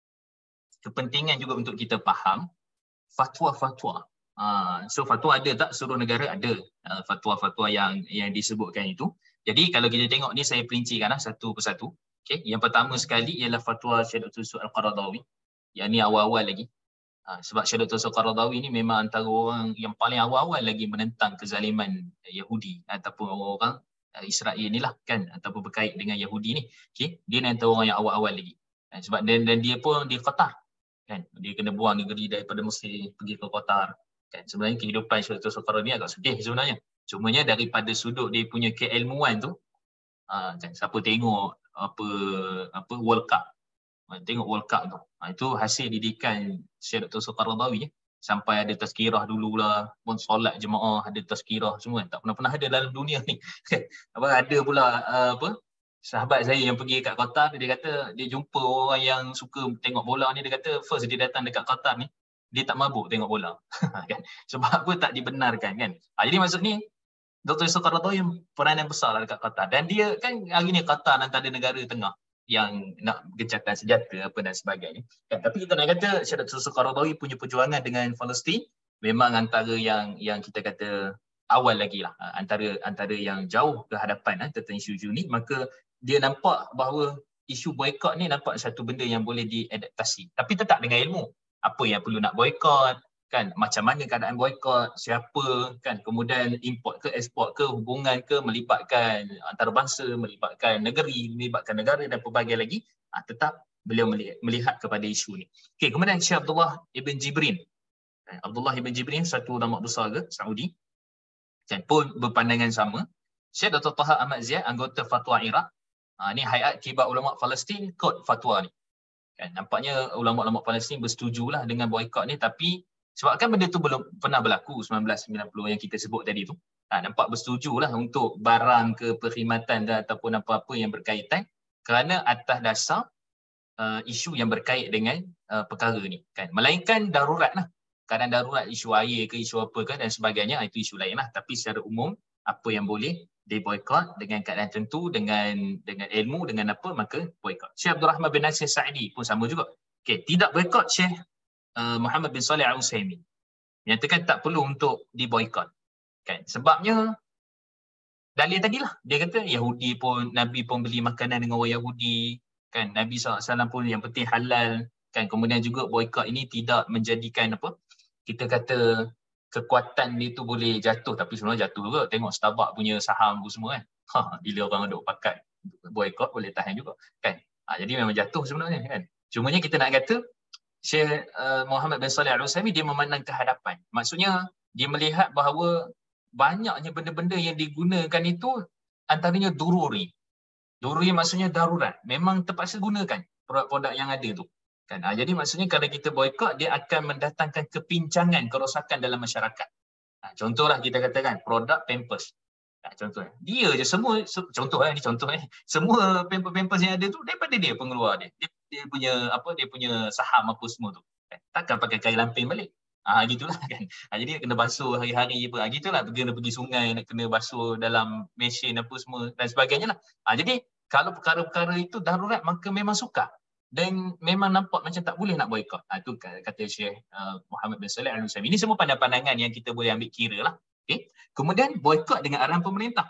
kepentingan juga untuk kita faham fatwa-fatwa. Uh, so fatwa ada tak seluruh negara? Ada uh, fatwa-fatwa yang yang disebutkan itu. Jadi kalau kita tengok ni, saya perincikanlah satu persatu. Okey, yang pertama sekali ialah fatwa Syekh Doktor Yusuf Al-Qaradawi. Yang ni awal-awal lagi. Uh, sebab Syekh Doktor Yusuf Al-Qaradawi ni memang antara orang yang paling awal-awal lagi menentang kezaliman Yahudi ataupun orang-orang uh, Israel ni lah kan, ataupun berkait dengan Yahudi ni. Okey, dia ni antara orang yang awal-awal lagi. Uh, sebab dan, dan dia pun di Qatar kan, dia kena buang negeri daripada Mesir pergi ke Qatar kan. Sebenarnya kehidupan Syekh Doktor Yusuf Al-Qaradawi ni agak sedih sebenarnya. Cumanya daripada sudut dia punya keilmuan tu, uh, kan, siapa tengok apa apa World Cup, tengok World Cup tu, ha, itu hasil didikan Syekh Doktor Yusuf Al-Qaradawi ya. Sampai ada tazkirah dululah, pun solat jemaah ada tazkirah semua, tak pernah-pernah ada dalam dunia ni. Apa ada pula uh, apa sahabat saya yang pergi kat Qatar, dia kata dia jumpa orang yang suka tengok bola ni, dia kata first dia datang dekat Qatar ni dia tak mabuk tengok bola. Kan, sebab apa tak dibenarkan kan. Ha, jadi maksud ni Doktor Yusuf Al-Qaradawi peranan besar lah dekat Qatar, dan dia kan hari ni Qatar antara negara tengah yang nak gencatan senjata apa dan sebagainya kan. Tapi kita nak kata Syekh Doktor Yusuf Al-Qaradawi punya perjuangan dengan Palestin memang antara yang yang kita kata awal lagi lah, antara antara yang jauh ke hadapan ha, tentang isu-isu ni. Maka dia nampak bahawa isu boikot ni nampak satu benda yang boleh diadaptasi, tapi tetap dengan ilmu. Apa yang perlu nak boikot kan, macam mana keadaan boikot, siapa kan, kemudian import ke ekspor ke, hubungan ke, melibatkan antarabangsa, melibatkan negeri, melibatkan negara dan pelbagai lagi. Ha, tetap beliau melihat kepada isu ni. Okey, kemudian Syekh Abdullah Ibn Jibrin. Abdullah Ibn Jibrin satu ulama besar ke Saudi kan, pun berpandangan sama. Syekh Doktor Taha Ahmad Ziyad, anggota Fatwa Iraq. Ha, ni Hayat Kibar Ulama Palestin kod fatwa ni. Kan, nampaknya ulama-ulama Palestin bersetujulah dengan boikot ni, tapi sebabkan benda tu belum pernah berlaku sembilan belas sembilan puluh yang kita sebut tadi tu. Ha, nampak bersetujulah untuk barang ke perkhidmatan dan ataupun apa-apa yang berkaitan, kerana atas dasar uh, isu yang berkait dengan uh, perkara ni kan. Melainkan darurat lah. Kadang darurat isu air ke, isu apa ke dan sebagainya, itu isu lain lah. Tapi secara umum apa yang boleh Dia boykot dengan keadaan tentu, dengan dengan ilmu, dengan apa, maka boykot. Syekh Abdul Rahman bin Nasir Sa'di pun sama juga. Okey, tidak boykot Syekh uh, Muhammad bin Salih Al-Utsaimin. Menyatakan tak perlu untuk diboykot. Kan? Sebabnya dalil tadilah. Dia kata Yahudi pun, Nabi pun beli makanan dengan orang Yahudi. Kan? Nabi sallallahu alaihi wasallam pun yang penting halal. Kan? Kemudian juga boykot ini tidak menjadikan apa, kita kata kekuatan dia tu boleh jatuh, tapi sebenarnya jatuh juga. Tengok Starbucks punya saham tu semua kan. Ha, bila orang duk pakai boykot boleh tahan juga kan. Ha, jadi memang jatuh sebenarnya kan. Cumanya kita nak kata Syekh uh, Muhammad bin Salih Al-Utsaimin dia memandang ke hadapan. Maksudnya dia melihat bahawa banyaknya benda-benda yang digunakan itu antaranya dururi. Dururi maksudnya darurat. Memang terpaksa gunakan produk-produk yang ada tu. Kan? Ha, jadi maksudnya kalau kita boykot, dia akan mendatangkan kepincangan, kerosakan dalam masyarakat. Ha, contohlah kita katakan produk Pampers. Ha, contohnya. Dia je semua, se- contoh eh, ni contoh eh. Semua Pampers-Pampers yang ada tu daripada dia pengeluar dia. Dia, dia punya apa, dia punya saham apa semua tu. Kan? Takkan pakai kain lampin balik. Ah ha, gitulah kan. Ha, jadi kena basuh hari-hari apa. Ha, gitulah kena pergi sungai, nak kena basuh dalam mesin apa semua dan sebagainya lah. Ha, jadi kalau perkara-perkara itu darurat maka memang sukar. Dan memang nampak macam tak boleh nak boykot. Ha, itu kata Syekh uh, Muhammad bin Salih Al-Utsaimin. Ini semua pandangan-pandangan yang kita boleh ambil kira lah. Okay. Kemudian boykot dengan arahan pemerintah.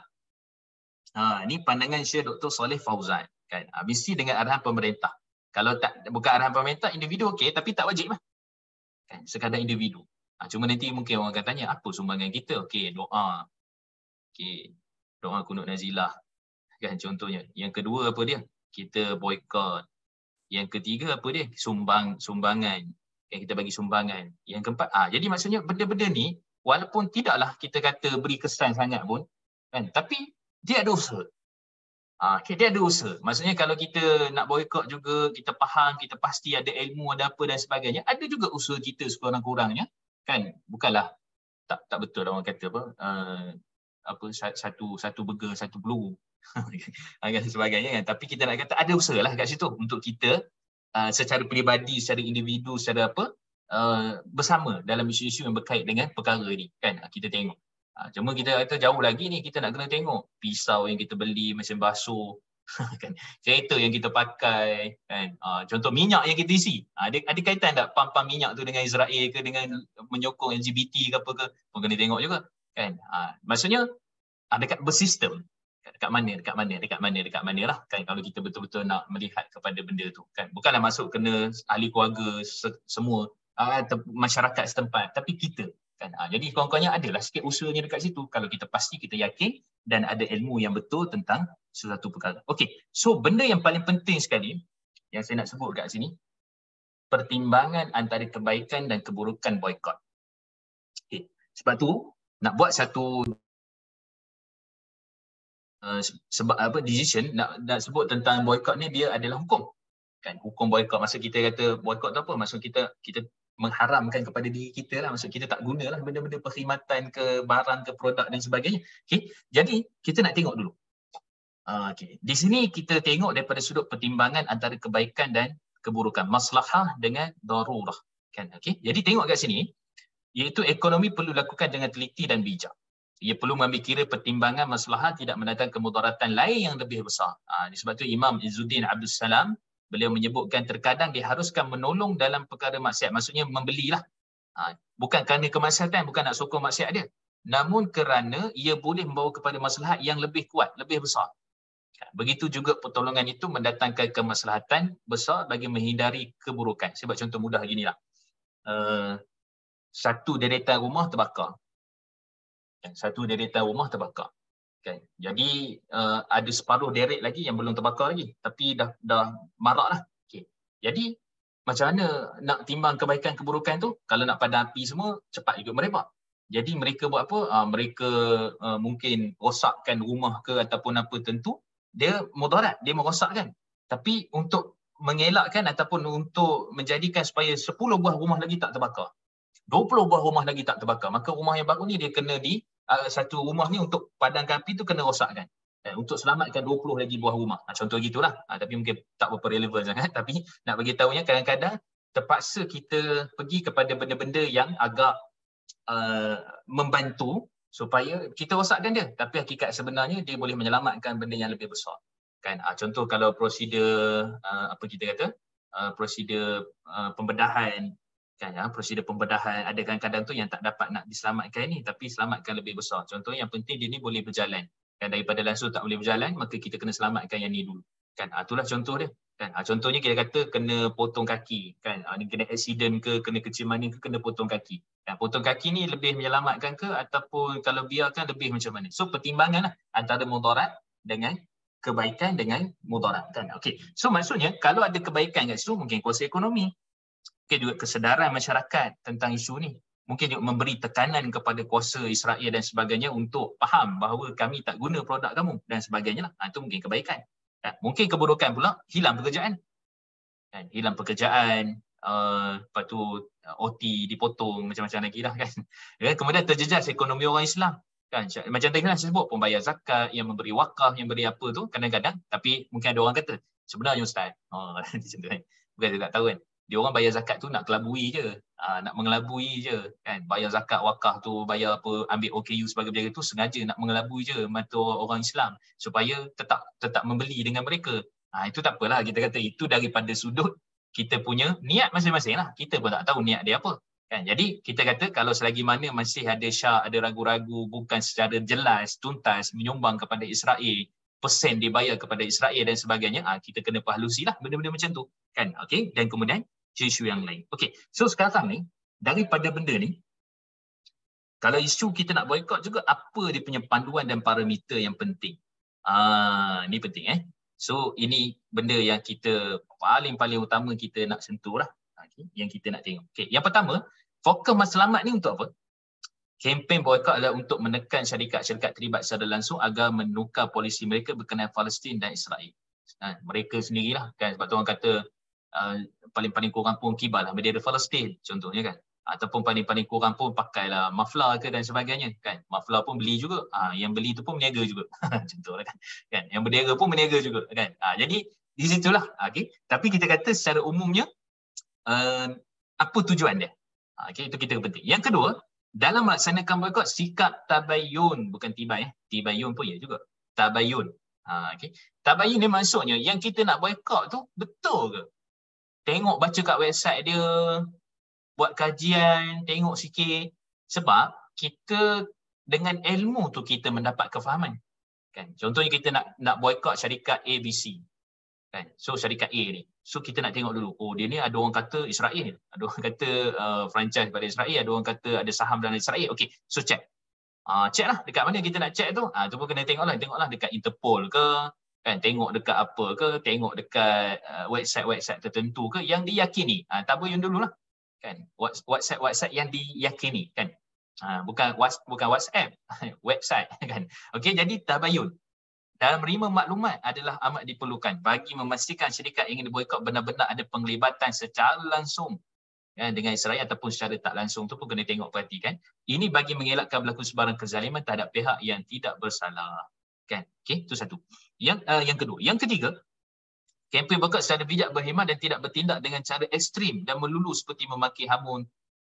Ha, ini pandangan Syekh Doktor Saleh Fauzan. Kan? Ha, mesti dengan arahan pemerintah. Kalau tak bukan arahan pemerintah, individu okey, tapi tak wajib lah. Kan? Sekadar individu. Ha, cuma nanti mungkin orang akan tanya, apa sumbangan kita? Okey, doa. Okey, doa kunut nazilah. Kan contohnya. Yang kedua apa dia? Kita boykot. Yang ketiga apa dia? Sumbang, sumbangan. Yang kita bagi sumbangan. Yang keempat, ah, jadi maksudnya benda-benda ni, walaupun tidaklah kita kata beri kesan sangat pun, kan? Tapi dia ada usaha. Ah, okay, dia ada usaha. Maksudnya kalau kita nak boykot juga, kita faham, kita pasti ada ilmu, ada apa dan sebagainya, ada juga usaha kita sekurang-kurangnya, kan? Bukanlah tak tak betul orang kata apa, uh, apa satu satu burger satu peluru. Dan sebagainya kan. Tapi kita nak kata ada usaha lah kat situ untuk kita uh, secara peribadi, secara individu, secara apa, uh, bersama dalam isu-isu yang berkait dengan perkara ni kan. Kita tengok. Uh, cuma kita kata jauh lagi ni kita nak kena tengok pisau yang kita beli, mesin basuh, kan, kereta yang kita pakai kan. Uh, contoh minyak yang kita isi. Uh, ada, ada kaitan tak pam-pam minyak tu dengan Israel ke, dengan menyokong L G B T ke apa ke? Pun kena tengok juga kan. Uh, maksudnya uh, dekat bersistem. Dekat mana, dekat mana, dekat mana, dekat mana lah kan, kalau kita betul-betul nak melihat kepada benda tu kan. Bukanlah masuk kena ahli keluarga se- semua uh, masyarakat setempat, tapi kita kan. Uh, jadi kawan-kawannya adalah sikit usahanya dekat situ kalau kita pasti, kita yakin dan ada ilmu yang betul tentang sesuatu perkara. Okey, so benda yang paling penting sekali yang saya nak sebut kat sini, pertimbangan antara kebaikan dan keburukan boykot. Okey, sebab tu nak buat satu Uh, sebab apa decision nak nak sebut tentang boykot ni, dia adalah hukum kan. Hukum boykot, maksud kita kata boykot tu apa, maksud kita kita mengharamkan kepada diri kita lah, maksud kita tak gunalah benda-benda perkhidmatan ke barang ke produk dan sebagainya. Okey, jadi kita nak tengok dulu. Uh, okey, di sini kita tengok daripada sudut pertimbangan antara kebaikan dan keburukan, maslahah dengan darurah kan. Okey, jadi tengok kat sini, iaitu ekonomi perlu lakukan dengan teliti dan bijak. Ia perlu mengambil kira pertimbangan maslahah tidak mendatangkan kemudaratan lain yang lebih besar. Ha, sebab itu Imam Izzuddin Abdul Salam, beliau menyebutkan terkadang diharuskan menolong dalam perkara maksiat. Maksudnya membelilah. Ha, bukan kerana kemaksiatan, bukan nak sokong maksiat dia. Namun kerana ia boleh membawa kepada maslahat yang lebih kuat, lebih besar. Begitu juga pertolongan itu mendatangkan kemaslahatan besar bagi menghindari keburukan. Sebab contoh mudah ginilah. Uh, satu deretan rumah terbakar. Satu deretan rumah terbakar. Kan? Jadi uh, ada separuh deret lagi yang belum terbakar lagi. Tapi dah dah marak lah. Okay. Jadi macam mana nak timbang kebaikan keburukan tu? Kalau nak padam api semua, cepat juga merebak. Jadi mereka buat apa? Uh, mereka uh, mungkin rosakkan rumah ke ataupun apa tentu. Dia mudarat, dia merosakkan. Tapi untuk mengelakkan ataupun untuk menjadikan supaya sepuluh buah rumah lagi tak terbakar, dua puluh buah rumah lagi tak terbakar, maka rumah yang baru ni dia kena di uh, satu rumah ni untuk padamkan api tu kena rosakkan. Eh, untuk selamatkan dua puluh lagi buah rumah. Ha, contoh gitulah. Ha, tapi mungkin tak berapa relevan sangat. Tapi nak bagi tahunya kadang-kadang terpaksa kita pergi kepada benda-benda yang agak uh, membantu supaya kita rosakkan dia, tapi hakikat sebenarnya dia boleh menyelamatkan benda yang lebih besar. Kan, uh, contoh kalau prosedur uh, apa kita kata, uh, prosedur uh, pembedahan, kan, ya, prosedur pembedahan ada kadang-kadang tu yang tak dapat nak diselamatkan ni, tapi selamatkan lebih besar. Contoh yang penting dia ni boleh berjalan. Kan, daripada langsung tak boleh berjalan, maka kita kena selamatkan yang ni dulu. Kan, uh, itulah contoh dia. Kan, uh, contohnya kita kata kena potong kaki, kan, uh, ni kena accident ke, kena kecil mana ke, kena potong kaki. Kan, potong kaki ni lebih menyelamatkan ke, ataupun kalau biarkan lebih macam mana. So pertimbangan lah antara mudarat dengan kebaikan dengan mudarat. Kan, okey. So maksudnya kalau ada kebaikan kat situ, mungkin kuasa ekonomi, mungkin juga kesedaran masyarakat tentang isu ni, mungkin juga memberi tekanan kepada kuasa Israel dan sebagainya untuk faham bahawa kami tak guna produk kamu dan sebagainya lah. Ha, itu mungkin kebaikan. Ha, mungkin keburukan pula, hilang pekerjaan. Kan, hilang pekerjaan, uh, lepas tu uh, O T dipotong, macam-macam lagi lah kan. Ya, kemudian terjejas ekonomi orang Islam. Kan, macam tadi lah saya sebut, pembayar zakat, yang memberi wakaf, yang beri apa tu, kadang-kadang, tapi mungkin ada orang kata, sebenarnya Ustaz, oh, macam tu kan, bukan saya tak tahu kan, dia orang bayar zakat tu nak kelabui je, uh, nak mengelabui je, kan, bayar zakat wakaf tu, bayar apa, ambil O K U sebagai berjaga tu, sengaja nak mengelabui je mata orang Islam, supaya tetap tetap membeli dengan mereka. Ha, itu tak apalah, kita kata itu daripada sudut kita punya niat masing-masing lah, kita pun tak tahu niat dia apa. Kan? Jadi kita kata kalau selagi mana masih ada syak, ada ragu-ragu, bukan secara jelas, tuntas menyumbang kepada Israel, persen dibayar kepada Israel dan sebagainya, ha, kita kena pahlusi lah benda-benda macam tu. Kan? Okay? Dan kemudian isu yang lain. Okay. So sekarang ni, daripada benda ni, kalau isu kita nak boykot juga, apa dia punya panduan dan parameter yang penting? Ah, ni penting eh. So ini benda yang kita paling-paling utama kita nak sentuh lah. Okay. Yang kita nak tengok. Okay. Yang pertama, fokus matlamat ni untuk apa? Kempen boykot adalah untuk menekan syarikat-syarikat terlibat secara langsung agar menukar polisi mereka berkenaan Palestin dan Israel. Ha, mereka sendirilah kan, sebab tu orang kata uh, paling-paling kurang pun kibar lah bendera Palestin contohnya kan. Ataupun paling-paling kurang pun pakailah maflar ke dan sebagainya kan. Maflar pun beli juga. Ha, yang beli tu pun berniaga juga. Contohlah kan. kan. Yang bendera pun berniaga juga kan. Ha, jadi di situlah. Okay. Tapi kita kata secara umumnya uh, apa tujuan dia? Ha, okay, itu kita penting. Yang kedua, dalam melaksanakan boykot, sikap tabayun, bukan tibai, eh. Tibayun pun ya juga. Tabayun. Ha, okay. Tabayun ni maksudnya yang kita nak boykot tu betul ke? Tengok baca kat website dia, buat kajian, tengok sikit. Sebab kita dengan ilmu tu kita mendapat kefahaman. Kan? Contohnya kita nak nak boykot syarikat A B C. Kan? So syarikat A ni. So kita nak tengok dulu. Oh dia ni ada orang kata Israel. Ada orang kata uh, franchise pada Israel. Ada orang kata ada saham dalam Israel. Okey, so check. Uh, check lah dekat mana kita nak check tu. Ah uh, tu pun kena tengok lah. Tengok lah dekat Interpol ke. Kan? Tengok dekat apa ke. Tengok dekat uh, website-website tertentu ke. Yang diyakini. Ah uh, tabayun dululah. Kan, WhatsApp WhatsApp yang diyakini kan, ha, bukan bukan WhatsApp, website kan. Okey, jadi tabayun dalam menerima maklumat adalah amat diperlukan bagi memastikan syarikat ingin diboykot benar-benar ada penglibatan secara langsung kan, dengan Israel ataupun secara tak langsung tu pun kena tengok perhatikan. Ini bagi mengelakkan berlaku sebarang kezaliman terhadap pihak yang tidak bersalah kan. Okey, itu satu. Yang uh, yang kedua, yang ketiga, kempen boykot secara bijak, berhemah dan tidak bertindak dengan cara ekstrim dan melulu seperti memaki hamun.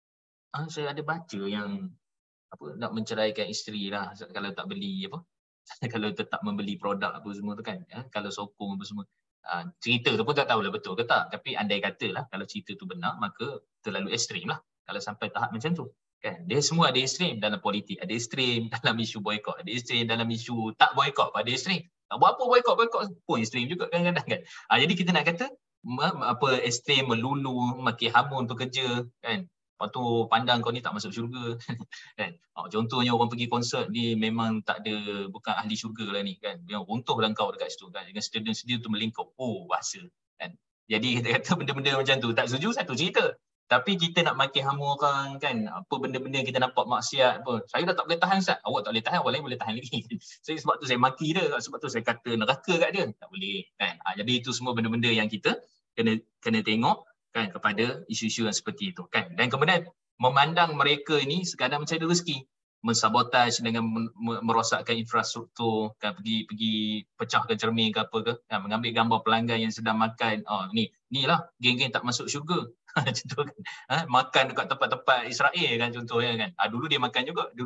Ah, saya ada baca yang apa nak menceraikan isteri lah kalau tak beli apa. Kalau tetap membeli produk apa semua tu kan. Ya, kalau sokong apa semua. Ah, cerita tu pun tak tahulah betul ke tak. Tapi andai katalah kalau cerita tu benar, maka terlalu ekstrim lah. Kalau sampai tahap macam tu. Kan? Dia semua ada ekstrim. Dalam politik ada ekstrim. Dalam isu boykot ada ekstrim. Dalam isu tak boykot ada ekstrim. Tak buat apa boykot-boykot pun ekstrim juga kadang-kadang kan. Ha, jadi kita nak kata apa ekstrim, melulu, maki hamun pekerja kan. Lepas tu pandang kau ni tak masuk syurga kan. Ha, contohnya orang pergi konsert ni memang tak ada, bukan ahli syurga lah ni kan. Yang runtuhlah kau dekat situ kan. Dengan stadium-stadium tu melingkup. Oh bahasa kan. Jadi kita kata benda-benda macam tu tak setuju satu cerita. Tapi kita nak maki hamun orang kan, apa benda-benda kita nampak maksiat apa. Saya dah tak boleh tahan Ustaz. Awak tak boleh tahan, orang lain boleh tahan lagi. Saya sebab tu saya maki dia, sebab tu saya kata neraka kat dia. Tak boleh kan. Ha, jadi itu semua benda-benda yang kita kena kena tengok kan kepada isu-isu yang seperti itu kan. Dan kemudian memandang mereka ini sekadar mencari rezeki, mensabotaj dengan merosakkan infrastruktur kan, pergi pergi pecahkan cermin ke apa ke kan, mengambil gambar pelanggan yang sedang makan. Oh ni inilah geng-geng tak masuk syurga. Contoh kan, ha, makan dekat tempat-tempat Israel kan contohnya kan. Ha, dulu dia makan juga. Dulu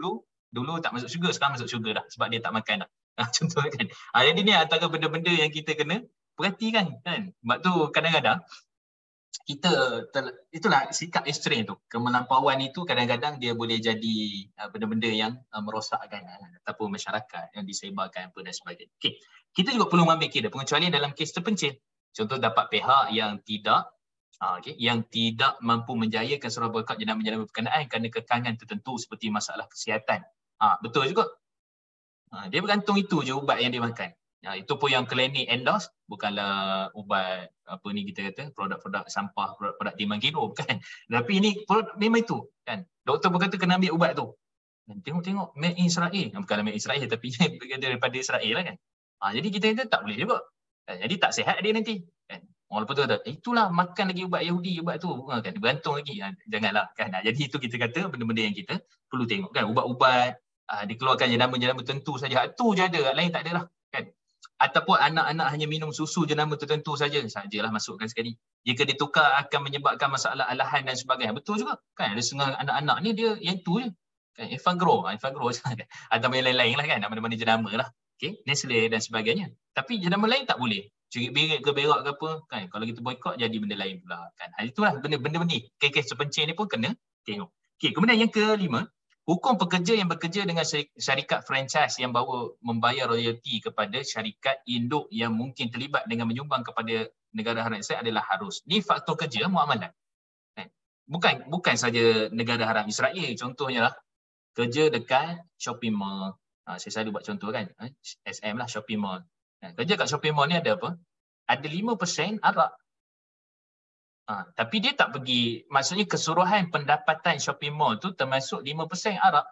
Dulu tak masuk syurga, sekarang masuk syurga dah sebab dia tak makan dah. Contoh kan. Ha, jadi ni antara benda-benda yang kita kena perhatikan kan. Sebab tu kadang-kadang kita ter, itulah sikap ekstrim tu. Kemelampauan itu kadang-kadang dia boleh jadi uh, benda-benda yang uh, merosakkan uh, ataupun masyarakat yang disebarkan apa dan sebagainya. Okey. Kita juga perlu mengambil kira pengecualian dalam kes terpencil. Contoh dapat pihak yang tidak uh, okay, yang tidak mampu menjayakan surah boykot jenama-jenama berkenaan kerana kekangan tertentu seperti masalah kesihatan. Uh, betul juga. Uh, dia bergantung itu je ubat yang dia makan. Ya, itu pun yang klinik endorse, bukanlah ubat apa ni kita kata produk-produk sampah, produk-produk timbang kilo, bukan. Tapi ini produk memang itu kan. Doktor berkata kena ambil ubat tu. Dan tengok-tengok made in Israel, bukanlah made in Israel tapi daripada Israel lah kan. Ha, jadi kita kata tak boleh juga. Jadi tak sihat dia nanti kan. Orang lepas tu kata, itulah makan lagi ubat Yahudi, ubat tu kan, bergantung lagi. Ha, janganlah kan. Ha, jadi itu kita kata benda-benda yang kita perlu tengok kan. Ubat-ubat ha, dikeluarkan jenama-jenama tertentu saja. Itu je ada, lain tak ada lah kan. Ataupun anak-anak hanya minum susu jenama tertentu saja, sajalah masukkan sekali. Jika ditukar akan menyebabkan masalah alahan dan sebagainya. Betul juga kan. Ada setengah anak-anak ni dia yang tu je. Kan Evagro, Evagro kan. Atau yang lain-lain lah kan, mana-mana jenama lah. Okey, Nestle dan sebagainya. Tapi jenama lain tak boleh. Cerit-berit ke berak ke apa kan. Kalau kita boykot jadi benda lain pula kan. Itulah benda-benda ni. Kes-kes terpencil ni pun kena tengok. Okey, kemudian yang kelima, hukum pekerja yang bekerja dengan syarikat franchise yang bawa membayar royalti kepada syarikat induk yang mungkin terlibat dengan menyumbang kepada negara haram Israel adalah harus. Ni faktor kerja muamalat. Bukan bukan saja negara haram Israel, contohnya lah kerja dekat shopping mall. Ha, saya selalu buat contoh kan, S M lah shopping mall. Kerja kat shopping mall ni ada apa? Ada lima peratus arak. Ha, tapi dia tak pergi, maksudnya keseluruhan pendapatan shopping mall tu termasuk lima peratus arak.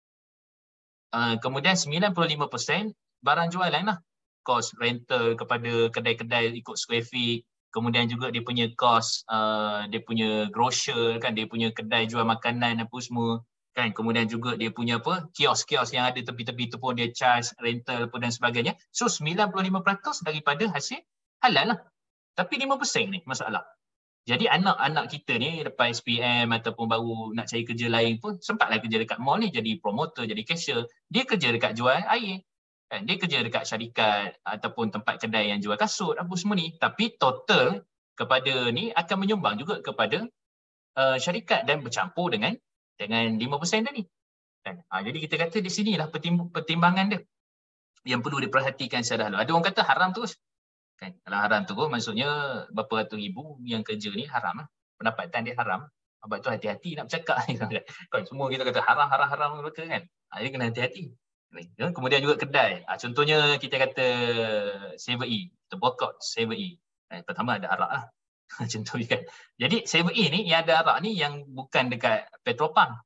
Uh, kemudian sembilan puluh lima peratus barang jualan lah. Kos rental kepada kedai-kedai ikut square feet. Kemudian juga dia punya kos, uh, dia punya grocer kan, dia punya kedai jual makanan apa semua. Kan? Kemudian juga dia punya apa, kios-kios yang ada tepi-tepi tu pun dia charge rental apa dan sebagainya. So sembilan puluh lima peratus daripada hasil halal lah. Tapi lima peratus ni masalah. Jadi anak-anak kita ni lepas S P M ataupun baru nak cari kerja lain pun sempatlah kerja dekat mall ni, jadi promoter, jadi cashier. Dia kerja dekat jual air. Kan? Dia kerja dekat syarikat ataupun tempat kedai yang jual kasut apa semua ni. Tapi total kepada ni akan menyumbang juga kepada uh, syarikat dan bercampur dengan dengan lima peratus tadi. Kan? Ha, jadi kita kata di sinilah pertimbangan dia yang perlu diperhatikan secara halus. Ada orang kata haram terus. Kan? Kalau haram tu maksudnya berapa ratus ribu yang kerja ni haram lah. Pendapatan dia haram. Sebab tu hati-hati nak bercakap. Kan? Semua kita kata haram, haram, haram mereka kan. Ha, jadi kena hati-hati. Ya? Kemudian juga kedai. Ha, contohnya kita kata seven E. Kita boycott seven E. Eh, pertama ada arak lah. Contohnya kan. Jadi seven E ni yang ada arak ni yang bukan dekat Petropang.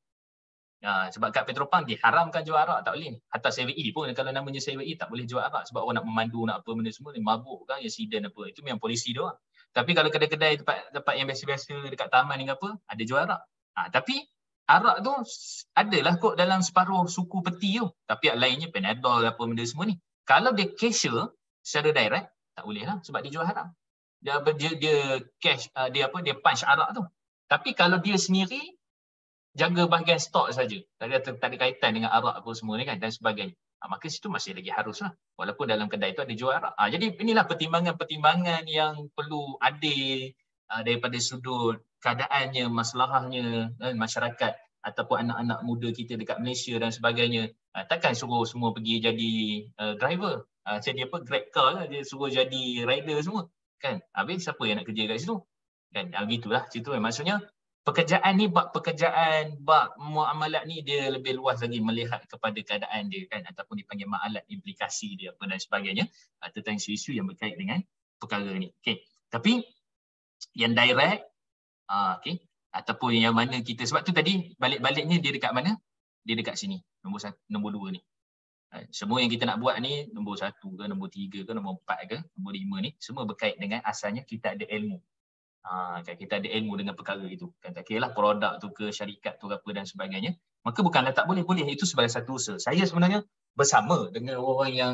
Ha, sebab kat Petropang diharamkan jual arak, tak boleh. Hatta seven E pun kalau namanya seven E tak boleh jual arak sebab orang nak memandu nak apa benda semua ni mabuk kan, accident apa. Itu memang polisi dia. Tapi kalau kedai-kedai tempat tempat yang biasa-biasa dekat taman ni apa, ada jual arak. Ha, tapi arak tu adalah kot dalam separuh suku peti tu. Tapi yang lainnya Panadol apa benda semua ni. Kalau dia cashier secara direct tak boleh lah sebab dia jual haram. Dia dia, dia cash uh, dia apa dia punch arak tu. Tapi kalau dia sendiri jaga bahagian stok saja, tak ada, tak ada kaitan dengan arak apa semua ni kan dan sebagainya. Ha, maka situ masih lagi haruslah. Walaupun dalam kedai itu ada jual arak. Ha, jadi inilah pertimbangan-pertimbangan yang perlu adil uh, daripada sudut keadaannya, masalahnya uh, masyarakat ataupun anak-anak muda kita dekat Malaysia dan sebagainya. Uh, takkan suruh semua pergi jadi uh, driver. Uh, jadi apa, grab car lah, dia suruh jadi rider semua. Kan? Habis siapa yang nak kerja kat situ? Kan? Uh, gitulah situ. Maksudnya pekerjaan ni, bab pekerjaan, bab muamalat ni dia lebih luas lagi melihat kepada keadaan dia kan, ataupun dipanggil ma'alat, implikasi dia apa dan sebagainya tentang isu-isu yang berkait dengan perkara ni. Okey. Tapi yang direct uh, okey, ataupun yang mana kita, sebab tu tadi balik-baliknya dia dekat mana? Dia dekat sini, nombor satu, nombor dua ni. Uh, semua yang kita nak buat ni nombor satu ke, nombor tiga ke, nombor empat ke, nombor lima ni semua berkait dengan asalnya kita ada ilmu. Ha, kan, kita ada ilmu dengan perkara itu. Kan, tak kira lah produk tu ke, syarikat tu apa dan sebagainya. Maka bukanlah tak boleh, boleh. Itu sebagai satu usaha. Saya sebenarnya bersama dengan orang yang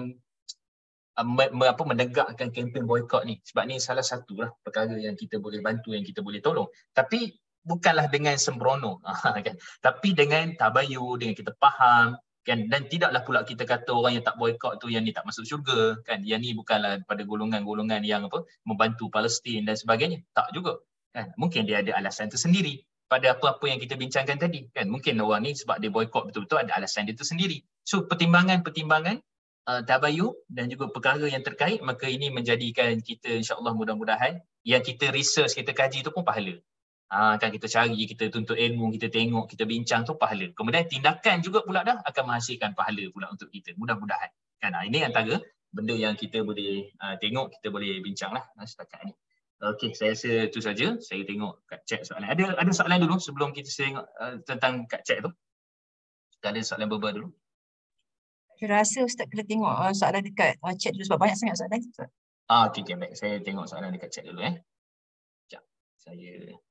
uh, me, me, apa, menegakkan kempen boykot ni. Sebab ni salah satu lah perkara yang kita boleh bantu, yang kita boleh tolong. Tapi bukanlah dengan sembrono. Kan? Tapi dengan tabayun, dengan kita faham. kan, dan tidaklah pula kita kata orang yang tak boykot tu yang ni tak masuk syurga, kan, yang ni bukanlah pada golongan-golongan yang apa membantu Palestin dan sebagainya, tak juga, kan. Mungkin dia ada alasan tersendiri pada apa-apa yang kita bincangkan tadi, kan. Mungkin orang ni sebab dia boykot betul-betul ada alasan dia tersendiri. So pertimbangan-pertimbangan uh, tabayun dan juga perkara yang terkait, maka ini menjadikan kita insya-Allah mudah-mudahan yang kita research, kita kaji tu pun pahala. Ha, kan kita cari, kita tuntut ilmu, kita tengok, kita bincang tu pahala. Kemudian tindakan juga pula dah akan menghasilkan pahala pula untuk kita. Mudah-mudahan. Kan, ha, ini antara benda yang kita boleh uh, tengok, kita boleh bincanglah uh, setakat ni. Okey, saya rasa itu saja. Saya tengok kat chat soalan. Ada ada soalan dulu sebelum kita tengok uh, tentang kat chat tu. Kita ada soalan beberapa dulu. Saya rasa Ustaz kena tengok uh, soalan dekat uh, chat dulu sebab banyak sangat soalan. Ustaz. Ah, okey, okay, baik. Saya tengok soalan dekat chat dulu eh. Sekejap. Saya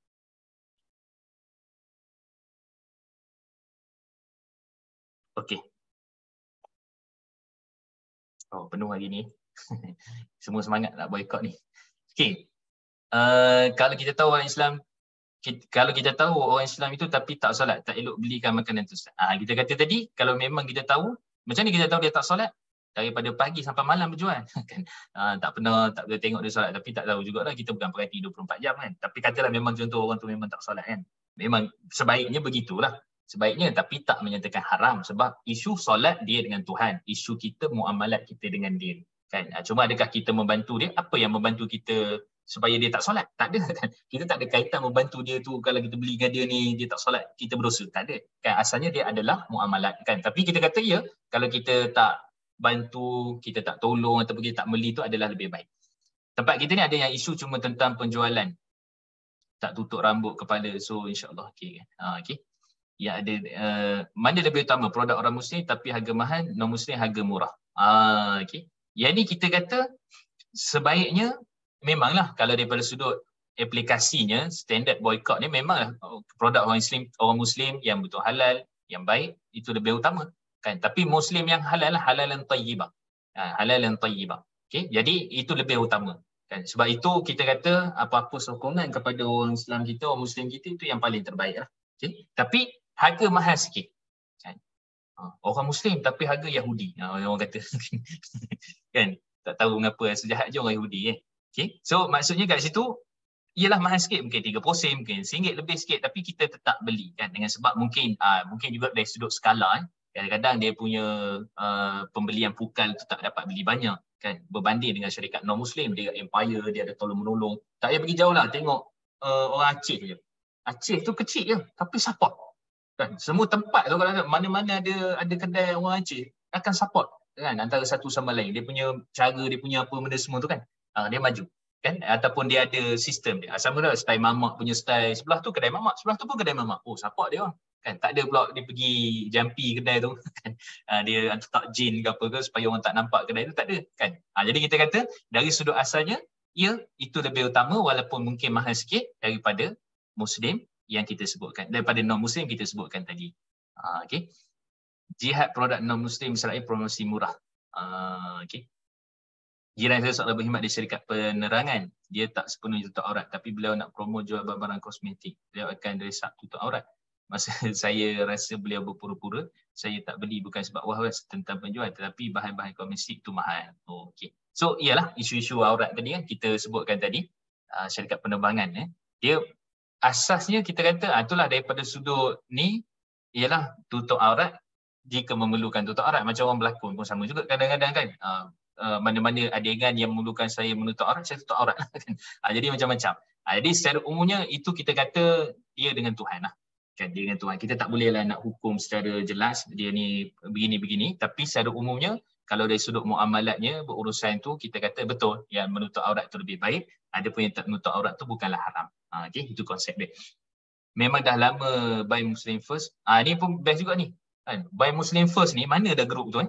Okey. Oh, penuh hari ni. Semua semangat nak boykot ni. Okey. Uh, kalau kita tahu orang Islam, kita, kalau kita tahu orang Islam itu tapi tak solat, tak elok belikan makanan tu. Ah, kita kata tadi, kalau memang kita tahu, macam ni kita tahu dia tak solat? Daripada pagi sampai malam berjual. Kan? Uh, tak pernah, tak boleh tengok dia solat, tapi tak tahu jugalah, kita bukan perhati dua puluh empat jam kan. Tapi katalah memang contoh orang tu memang tak solat kan. Memang sebaiknya begitulah. Sebaiknya, tapi tak menyatakan haram sebab isu solat dia dengan Tuhan, isu kita muamalat kita dengan dia, kan. Cuma adakah kita membantu dia? Apa yang membantu kita supaya dia tak solat? Tak ada, kan. Kita tak ada kaitan membantu dia tu. Kalau kita beli dengan dia ni, dia tak solat, kita berdosa. Tak ada, kan. Asalnya dia adalah muamalat, kan. Tapi kita kata ya, kalau kita tak bantu, kita tak tolong ataupun kita tak beli tu adalah lebih baik. Tempat kita ni ada yang isu cuma tentang penjualan, tak tutup rambut kepala. So insyaAllah okey kan. Ha, okey. Ya, ada uh, mana lebih utama, produk orang Muslim tapi harga mahal, non Muslim harga murah. Ah, okey. Yang ni kita kata sebaiknya memanglah kalau daripada sudut aplikasinya, standard boykot ni memanglah produk orang Muslim, orang Muslim yang betul halal, yang baik, itu lebih utama, kan. Tapi Muslim yang halal, halalan tayyibah. Ha, halalan tayyibah. Okey, jadi itu lebih utama, kan. Sebab itu kita kata apa-apa sokongan kepada orang Islam kita, orang Muslim kita, itu yang paling terbaik lah. Okey, tapi harga mahal sikit, kan. Ha, orang Muslim tapi harga Yahudi, ha, orang kata. Kan, tak tahu mengapa sejahat je orang Yahudi eh. Okey, so maksudnya kat situ ialah mahal sikit, mungkin tiga puluh sen, mungkin RM satu lebih sikit, tapi kita tetap beli, kan, dengan sebab mungkin uh, mungkin juga dari sudut skala eh. Kadang-kadang dia punya uh, pembelian pukal tu tak dapat beli banyak, kan, berbanding dengan syarikat non Muslim, dia empire, dia ada tolong-menolong. Tak payah pergi jauh lah, tengok uh, orang Aceh je. Aceh tu kecil je tapi support, kan. Semua tempat tu kalau mana-mana ada ada kedai orang Aceh akan support, kan, antara satu sama lain. Dia punya cara, dia punya apa benda semua tu, kan, uh, dia maju, kan, ataupun dia ada sistem dia. Sama dah style mamak punya style, sebelah tu kedai mamak, sebelah tu pun kedai mamak. Oh, support dia orang, kan. Tak ada pula dia pergi jampi kedai tu, kan. Uh, dia letak jin ke apa ke supaya orang tak nampak kedai tu, tak ada, kan. Uh, jadi kita kata dari sudut asalnya, ya, itu lebih utama walaupun mungkin mahal sikit daripada Muslim yang kita sebutkan, daripada non-Muslim kita sebutkan tadi. Uh, okay. Jihad produk non-Muslim Israel promosi murah. Uh, okay. Jiran saya seorang berkhidmat di syarikat penerangan. Dia tak sepenuhnya tutup aurat, tapi beliau nak promo jual barang-barang kosmetik. Beliau akan desak tutup aurat. Masa saya rasa beliau berpura-pura, saya tak beli bukan sebab was-was tentang penjual, tetapi bahan-bahan kosmetik tu mahal. Oh, okay. So, iyalah isu-isu aurat tadi kan kita sebutkan tadi, uh, syarikat penerbangan. Eh. Dia asasnya kita kata, ah, itulah daripada sudut ni, ialah tutup aurat jika memerlukan tutup aurat. Macam orang berlakon pun sama juga kadang-kadang kan. Uh, uh, mana-mana adegan yang memerlukan saya menutup aurat, saya tutup aurat. Kan? Uh, jadi macam-macam. Uh, jadi secara umumnya itu kita kata dia dengan Tuhan lah. Kan, dia dengan Tuhan. Kita tak bolehlah nak hukum secara jelas dia ni begini-begini. Tapi secara umumnya, kalau dari sudut muamalatnya, berurusan tu kita kata betul yang menutup aurat tu lebih baik. Ada pun yang tak menutup aurat tu bukanlah haram. Uh, okay? Itu konsep dia. Memang dah lama Buy Muslim First. Ah, ni pun best juga ni. Kan? Buy Muslim First ni mana dah grup tu eh?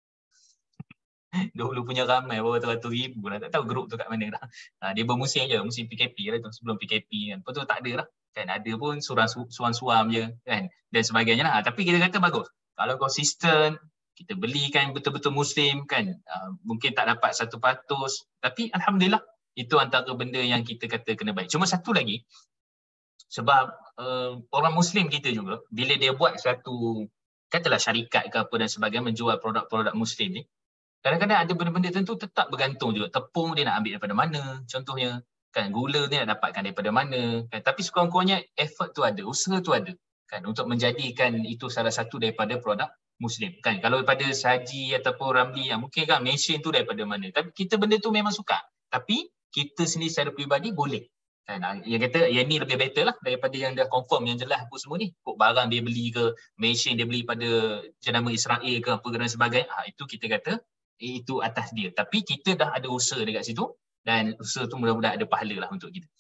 Dulu punya ramai berapa ratus ribu lah. Tak tahu grup tu kat mana dah. Ah, dia bermusim je, musim P K P lah tu, sebelum P K P kan. Lepas tu tak ada lah. Kan ada pun suam-suam je kan dan sebagainya lah. Ah, tapi kita kata bagus. Kalau konsisten, kita belikan betul-betul Muslim kan. Ah, mungkin tak dapat satu peratus. Tapi Alhamdulillah itu antara benda yang kita kata kena baik. Cuma satu lagi, sebab uh, orang Muslim kita juga bila dia buat satu katalah syarikat ke apa dan sebagainya menjual produk-produk Muslim ni, kadang-kadang ada benda-benda tentu tetap bergantung juga. Tepung dia nak ambil daripada mana, contohnya. Kan, gula dia nak dapatkan daripada mana. Kan, tapi sekurang-kurangnya effort tu ada, usaha tu ada. Kan, untuk menjadikan itu salah satu daripada produk Muslim. Kan, kalau daripada Saji ataupun Ramli, yang mungkin kan mention tu daripada mana. Tapi kita benda tu memang suka. Tapi kita sendiri secara peribadi boleh. Kan, yang kata yang ni lebih better lah daripada yang dah confirm, yang jelas apa semua ni. Kok barang dia beli ke, mention dia beli pada jenama Israel ke apa dan sebagainya. Ha, itu kita kata itu atas dia. Tapi kita dah ada usaha dekat situ dan usaha tu mudah-mudahan ada pahala lah untuk kita.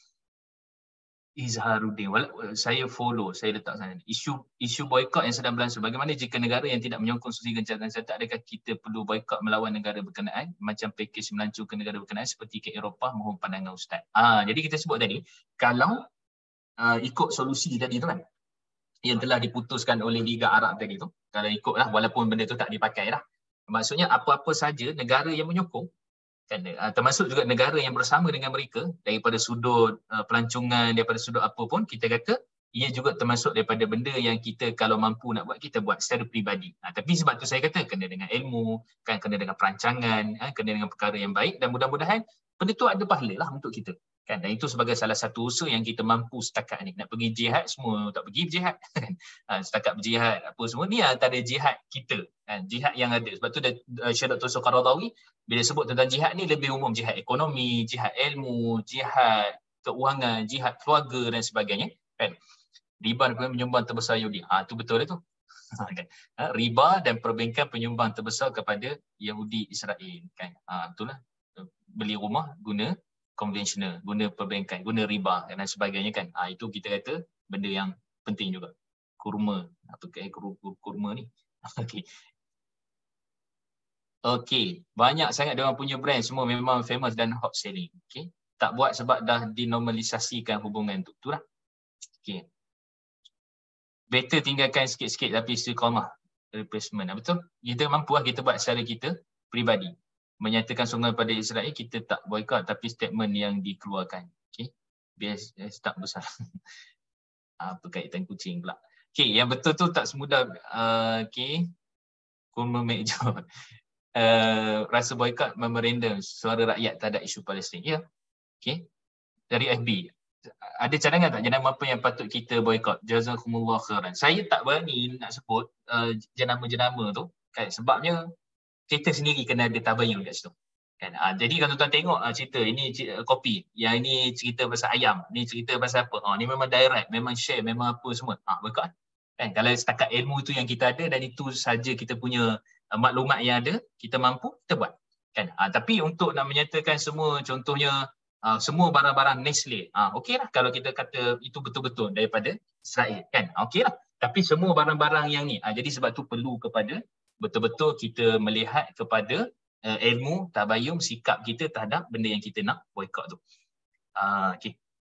Izharuddin, saya follow, saya letak sana. Isu isu boykot yang sedang berlangsung. Bagaimana jika negara yang tidak menyokong solusi gencatan senjata, adakah kita perlu boykot melawan negara berkenaan macam pakej melancurkan negara berkenaan seperti ke Eropah? Mohon pandangan Ustaz. Ah, jadi kita sebut tadi, kalau uh, ikut solusi tadi tu kan, yang telah diputuskan oleh Liga Arab tadi tu, kalau ikutlah walaupun benda tu tak dipakai lah. Maksudnya apa-apa saja negara yang menyokong, kan, termasuk juga negara yang bersama dengan mereka daripada sudut uh, pelancongan, daripada sudut apa pun, kita kata ia juga termasuk daripada benda yang kita kalau mampu nak buat, kita buat secara peribadi. Ha, tapi sebab tu saya kata kena dengan ilmu, kan, kena dengan perancangan, ha, kena dengan perkara yang baik dan mudah-mudahan benda tu ada pahala lah untuk kita. Kan, dan itu sebagai salah satu usaha yang kita mampu setakat ni. Nak pergi jihad semua tak pergi berjihad. Ha, setakat berjihad apa semua ni antara jihad kita. Kan, jihad yang ada. Sebab tu uh, Syekh Doktor Soekarno bila sebut tentang jihad ni lebih umum, jihad ekonomi, jihad ilmu, jihad keuangan, jihad keluarga dan sebagainya. Kan, riba dan penyumbang terbesar Yahudi. Ah, tu betul itu. Kan, ha, riba dan perbankan penyumbang terbesar kepada Yahudi Israel. Kan, ah, itulah, beli rumah guna konvensional, guna perbankan, guna riba dan sebagainya kan. Ah, itu kita kata benda yang penting juga. Kurma, apa ke kurma ni? Okey. Okey, banyak sangat dia orang punya brand semua memang famous dan hot selling. Okey. Tak buat sebab dah dinormalisasikan hubungan tu. Itulah. Okey. Better tinggalkan sikit-sikit tapi istiqamah replacement. Betul? Kita mampu lah kita buat secara kita peribadi. Menyatakan sokongan pada Israel, kita tak boykot tapi statement yang dikeluarkan. Okey. Biar tak besar. Apa kaitan kucing pula. Okey, yang betul tu tak semudah uh, okey. Kurma meja. Uh, rasa boykot memorandum suara rakyat terhadap isu Palestin. Ya. Okey. Dari F B. Ada cadangan tak jenama apa yang patut kita boykot? Jazakumullah khairan. Saya tak berani nak sebut uh, jenama-jenama tu kan, sebabnya kita sendiri kena ada tabayun kat situ. Kan? Ha, jadi kalau tuan tengok uh, cerita ini cerita, kopi, yang ini cerita pasal ayam, ni cerita pasal apa? Ha, ni memang direct, memang share, memang apa semua. Ha, boykot. Kan? Kalau setakat ilmu itu yang kita ada dan itu saja kita punya uh, maklumat yang ada, kita mampu, kita buat. Kan? Ha, tapi untuk nak menyatakan semua, contohnya Uh, semua barang-barang Nestle, uh, okey lah kalau kita kata itu betul-betul daripada Israel, kan, okey lah. Tapi semua barang-barang yang ni, uh, jadi sebab tu perlu kepada betul-betul kita melihat kepada uh, ilmu, tabayum, sikap kita terhadap benda yang kita nak boykot tu. Uh, okey.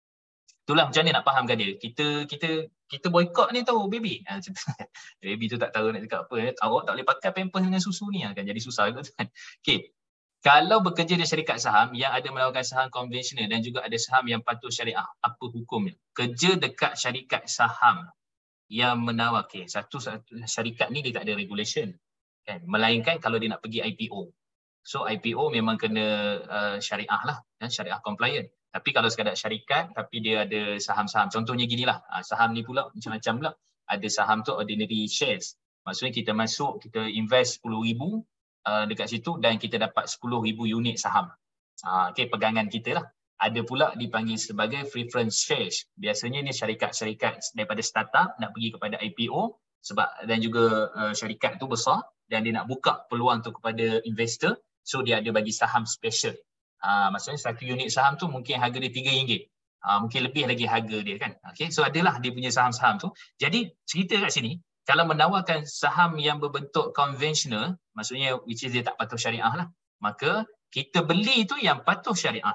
Itulah macam mana nak fahamkan dia. Kita kita kita boykot ni tahu baby. Uh, baby tu tak tahu nak cakap apa. Eh. Awak tak boleh pakai pampers dengan susu ni, uh, kan jadi susah juga kan. Okey. Kalau bekerja di syarikat saham yang ada menawarkan saham konvensional dan juga ada saham yang patuh syariah, apa hukumnya? Kerja dekat syarikat saham yang menawar, okay, satu, satu syarikat ni dia tak ada regulation, kan? Melainkan kalau dia nak pergi I P O. So I P O memang kena uh, syariah lah, kan? Syariah compliant. Tapi kalau sekadar syarikat tapi dia ada saham-saham, contohnya ginilah, uh, saham ni pula macam-macam pula. Ada saham tu ordinary shares. Maksudnya kita masuk, kita invest sepuluh ribu Uh, dekat situ dan kita dapat sepuluh ribu unit saham. Uh, okay, pegangan kita lah. Ada pula dipanggil sebagai preference shares. Biasanya ni syarikat-syarikat daripada startup nak pergi kepada I P O sebab dan juga uh, syarikat tu besar dan dia nak buka peluang tu kepada investor. So dia ada bagi saham special. Uh, maksudnya satu unit saham tu mungkin harga dia tiga ringgit. Uh, mungkin lebih lagi harga dia kan. Okay, so adalah dia punya saham-saham tu. Jadi cerita kat sini, kalau menawarkan saham yang berbentuk konvensional, maksudnya which is dia tak patuh syariah lah, maka kita beli tu yang patuh syariah.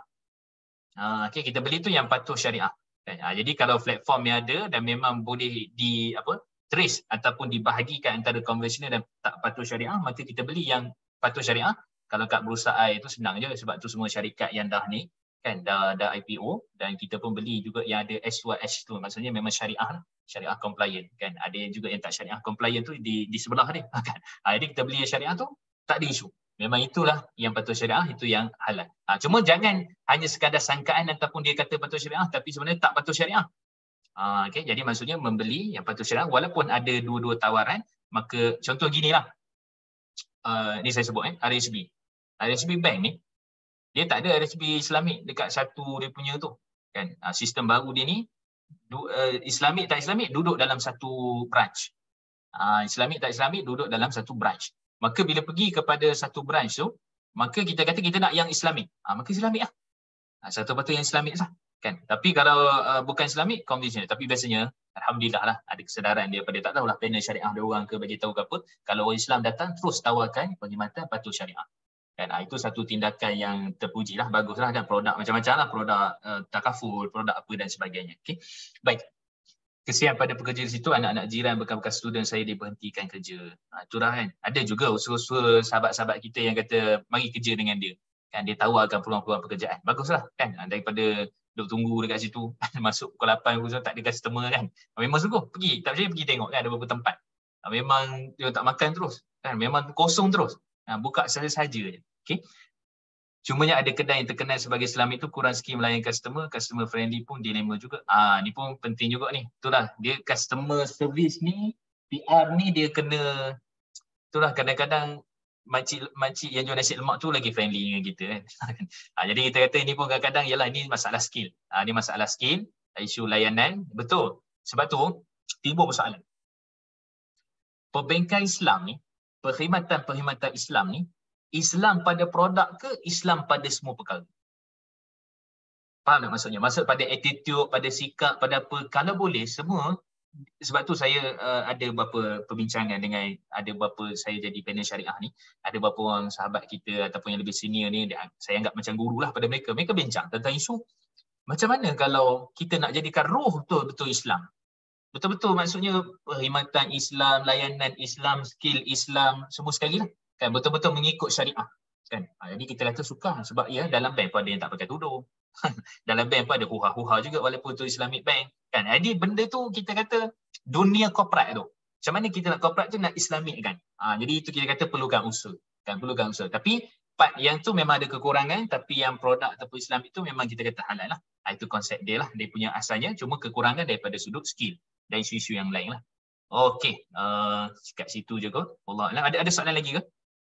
Uh, okay, kita beli tu yang patuh syariah. Uh, jadi kalau platform yang ada dan memang boleh di apa trace ataupun dibahagikan antara konvensional dan tak patuh syariah, maka kita beli yang patuh syariah. Kalau kat Bursa I itu senang je sebab tu semua syarikat yang dah ni kan, dah dah I P O, dan kita pun beli juga yang ada S dua H tu, maksudnya memang syariah lah, syariah compliant kan. Ada yang juga yang tak syariah compliant tu di di sebelah dia kan. Ha, jadi kita beli yang syariah tu tak ada isu. Memang itulah yang patuh syariah, itu yang halal. Ha, cuma jangan hanya sekadar sangkaan ataupun dia kata patuh syariah tapi sebenarnya tak patuh syariah. Ha, okay, jadi maksudnya membeli yang patuh syariah walaupun ada dua-dua tawaran, maka contoh ginilah. Uh, ni saya sebut eh, R H B. R H B Bank ni dia tak ada R H B Islamik dekat satu dia punya tu kan. Uh, sistem baru dia ni du, uh, Islamik tak Islamik duduk dalam satu branch. Uh, Islamik tak Islamik duduk dalam satu branch. Maka bila pergi kepada satu branch tu, maka kita kata kita nak yang Islamik. Uh, maka Islamik lah. Uh, satu patut yang Islamik lah kan. Tapi kalau uh, bukan Islamik, conventional. Tapi biasanya alhamdulillah lah ada kesedaran dia pada, tak tahulah panel syariah dia orang ke bagi tahu ke apa. Kalau orang Islam datang terus tawarkan perkhidmatan patuh syariah. Kan, itu satu tindakan yang terpuji lah, bagus lah kan, produk macam-macam lah, produk uh, takaful, produk apa dan sebagainya. Okay. Baik, kesian pada pekerja di situ, anak-anak jiran bekas-bekas student saya diberhentikan kerja. Ha, itulah kan, ada juga usul-usul sahabat-sahabat kita yang kata mari kerja dengan dia. Kan, dia tawarkan peluang-peluang pekerjaan. Baguslah kan, daripada duduk tunggu dekat situ, masuk pukul lapan, pukul tak ada customer kan. Memang sungguh, pergi, tak percaya pergi tengok kan, ada beberapa tempat. Memang dia tak makan terus, kan, memang kosong terus. Ha, buka saja-saja je. Okay. Cumanya ada kedai yang terkenal sebagai Islamik tu kurang sikit melayan customer, customer friendly pun dilema juga. Ah, ni pun penting juga ni. Itulah dia customer service ni, P R ni dia kena, itulah kadang-kadang makcik makcik yang jual nasi lemak tu lagi friendly dengan kita kan. Ha, jadi kita kata ini pun kadang-kadang ialah ini masalah skill. Ah, ni masalah skill, isu layanan, betul. Sebab tu timbul persoalan. Perbankan Islam ni, perkhidmatan-perkhidmatan Islam ni, Islam pada produk ke Islam pada semua perkara? Faham tak maksudnya? Maksud pada attitude, pada sikap, pada apa. Kalau boleh semua, sebab tu saya uh, ada beberapa perbincangan dengan, ada beberapa saya jadi panel syariah ni, ada beberapa orang sahabat kita ataupun yang lebih senior ni, saya anggap macam guru lah pada mereka. Mereka bincang tentang isu, macam mana kalau kita nak jadikan roh betul-betul Islam? Betul-betul maksudnya perkhidmatan Islam, layanan Islam, skill Islam, semua sekali lah. Kan, betul-betul mengikut syariah kan. Ha, jadi kita kata suka sebab ya dalam bank pun ada yang tak pakai tudung. Dalam bank pun ada huha-huha juga walaupun tu Islamic bank kan. Jadi benda tu kita kata dunia korporat tu. Macam mana kita nak korporat tu nak Islamic kan. Ha, jadi itu kita kata perlukan usul kan, perlukan usul. Tapi part yang tu memang ada kekurangan, tapi yang produk ataupun Islam itu memang kita kata halal lah. Ha, itu konsep dia lah, dia punya asalnya, cuma kekurangan daripada sudut skill dan isu-isu yang lain lah. Okey, uh, kat situ je kot. Allah, ada ada soalan lagi ke?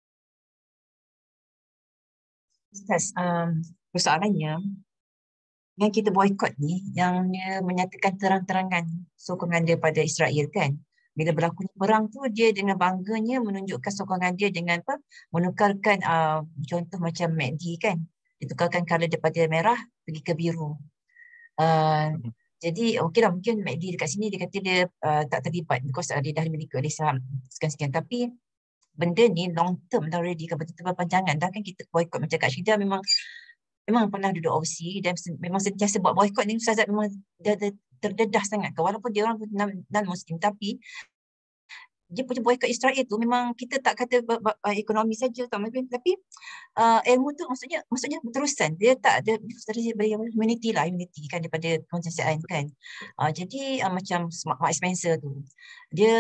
Ustaz, um, persoalannya yang kita boykot ni, yang dia menyatakan terang-terangan sokongan dia pada Israel kan. Bila berlaku perang tu, dia dengan bangganya menunjukkan sokongan dia dengan apa? Menukarkan uh, contoh macam M A C D kan. Ditukarkan color daripada merah pergi ke biru. Uh, jadi okey lah, mungkin M A C D dekat sini dia kata dia uh, tak terlibat because uh, dia dah memiliki oleh saham sekian-sekian. Tapi benda ni long term dah already, kan betul-betul berpanjangan dah kan kita boykot. Macam Kak Syida memang memang pernah duduk overseas dan memang sentiasa buat boykot ni. Ustazah memang dah, dah terdedah sangat kan, walaupun dia orang non-Muslim, tapi dia punya boykot Israel tu memang kita tak kata ekonomi saja tapi uh, ilmu tu maksudnya maksudnya berterusan, dia tak ada dari humanity lah, humanity kan, daripada kemanusiaan kan. Uh, jadi uh, macam Mark Spencer tu dia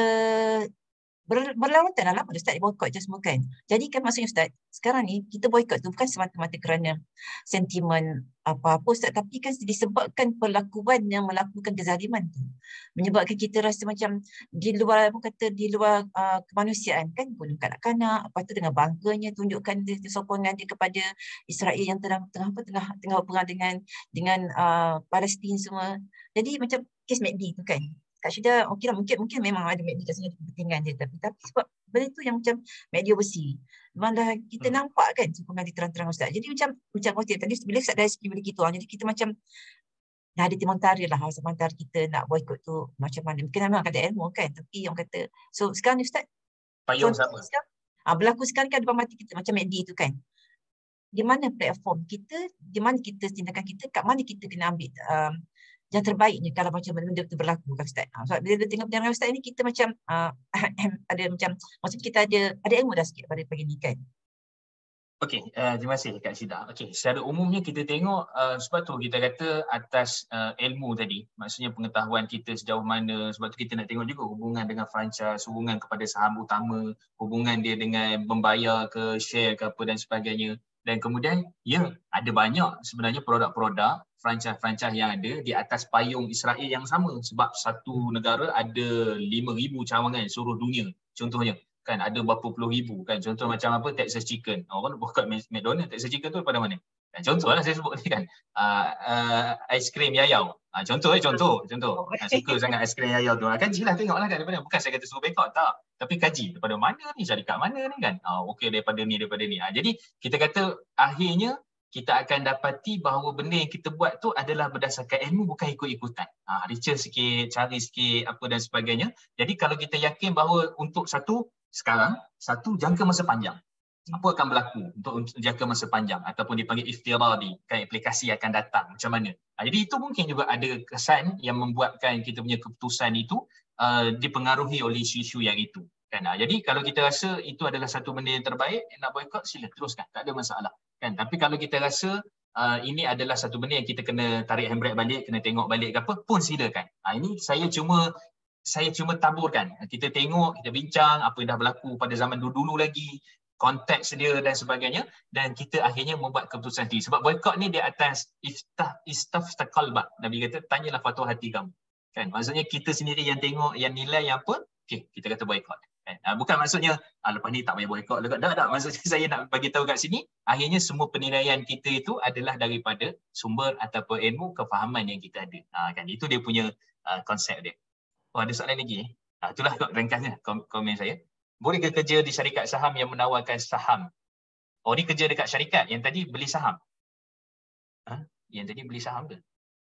Ber, berlarutan dalam Ustaz boykot je semua kan. Jadi kan maksudnya Ustaz, sekarang ni kita boykot tu bukan semata-mata kerana sentimen apa-apa Ustaz, tapi kan disebabkan perlakuan yang melakukan kezaliman tu. Menyebabkan kita rasa macam di luar, apa kata, di luar uh, kemanusiaan kan, bunuh kanak-kanak, apa tu dengan bangganya tunjukkan dia, sokongan dia kepada Israel yang tengah tengah apa tengah tengah berperang dengan dengan uh, Palestin semua. Jadi macam kes M A C D tu kan. Kak Syida, okey lah, mungkin, mungkin memang ada M A C D kat sini kepentingan dia, tapi, tapi sebab benda tu yang macam media bersih. Memang dah kita hmm. nampak kan sokongan dia terang-terang Ustaz. Jadi macam macam kata tadi bila Ustaz dari segi bila gitu, jadi kita macam dah ada timbang lah sementara kita nak boykot tu macam mana. Mungkin memang ada ilmu kan, tapi yang kata, so sekarang ni Ustaz, payung sama. Sekarang, ah, berlaku sekarang kan depan mati kita macam M A C D tu kan. Di mana platform kita, di mana kita tindakan kita, kat mana kita kena ambil um, yang terbaiknya kalau macam benda itu berlaku kan Ustaz. Ha, sebab bila tengok pendengar Ustaz ni kita macam uh, ada macam maksud kita ada ada ilmu dah sikit pada pagi ni kan. Okey, uh, terima kasih Kak Syida. Okey, secara umumnya kita tengok uh, sebab tu kita kata atas uh, ilmu tadi, maksudnya pengetahuan kita sejauh mana, sebab tu kita nak tengok juga hubungan dengan franchise, hubungan kepada saham utama, hubungan dia dengan membayar ke share ke apa dan sebagainya. Dan kemudian, ya, ada banyak sebenarnya produk-produk franchise-franchise yang ada di atas payung Israel yang sama, sebab satu negara ada lima ribu cawangan seluruh dunia contohnya. Kan ada berapa puluh ribu kan, contoh macam apa Texas Chicken, orang nak buka McDonald, Texas Chicken tu daripada mana kan, contohlah saya sebut ni kan, uh, uh, aiskrim yayau, uh, contoh eh contoh contoh Oh. uh, suka sangat aiskrim yayau tu, uh, kajilah tengoklah kan daripada, bukan saya kata suruh boycott tak, tapi kaji daripada mana ni, syarikat mana ni kan, uh, okey daripada ni daripada ni, uh, jadi kita kata akhirnya kita akan dapati bahawa benda yang kita buat tu adalah berdasarkan ilmu, bukan ikut-ikutan. Ha, research sikit, cari sikit, apa dan sebagainya. Jadi kalau kita yakin bahawa untuk satu, sekarang, satu jangka masa panjang. Apa akan berlaku untuk, untuk jangka masa panjang ataupun dipanggil iftiradi, kan aplikasi akan datang macam mana. Ha, jadi itu mungkin juga ada kesan yang membuatkan kita punya keputusan itu uh, dipengaruhi oleh isu-isu yang itu. Kan? Ha, jadi kalau kita rasa itu adalah satu benda yang terbaik, nak boycott, sila teruskan, tak ada masalah. Kan? Tapi kalau kita rasa uh, ini adalah satu benda yang kita kena tarik handbrake balik, kena tengok balik ke apa, pun silakan. Ha, ini saya cuma saya cuma taburkan. Kita tengok, kita bincang apa yang dah berlaku pada zaman dulu-dulu lagi, konteks dia dan sebagainya, dan kita akhirnya membuat keputusan sendiri. Sebab boycott ni dia atas iftah istafta qalbak. Nabi kata, tanyalah fatwa hati kamu. Kan? Maksudnya kita sendiri yang tengok, yang nilai, yang apa, okey, kita kata boycott. Kan? Bukan maksudnya, ah, lepas ni tak payah boycott. Tak, tak. Maksudnya saya nak bagi tahu kat sini, akhirnya semua penilaian kita itu adalah daripada sumber ataupun ilmu, kefahaman yang kita ada. Ha, kan? Itu dia punya uh, konsep dia. Oh, ada soalan lagi? Ha, itulah ringkasnya komen saya. Boleh ke kerja di syarikat saham yang menawarkan saham? Oh, ni kerja dekat syarikat. Yang tadi beli saham. Ha? Yang tadi beli saham ke?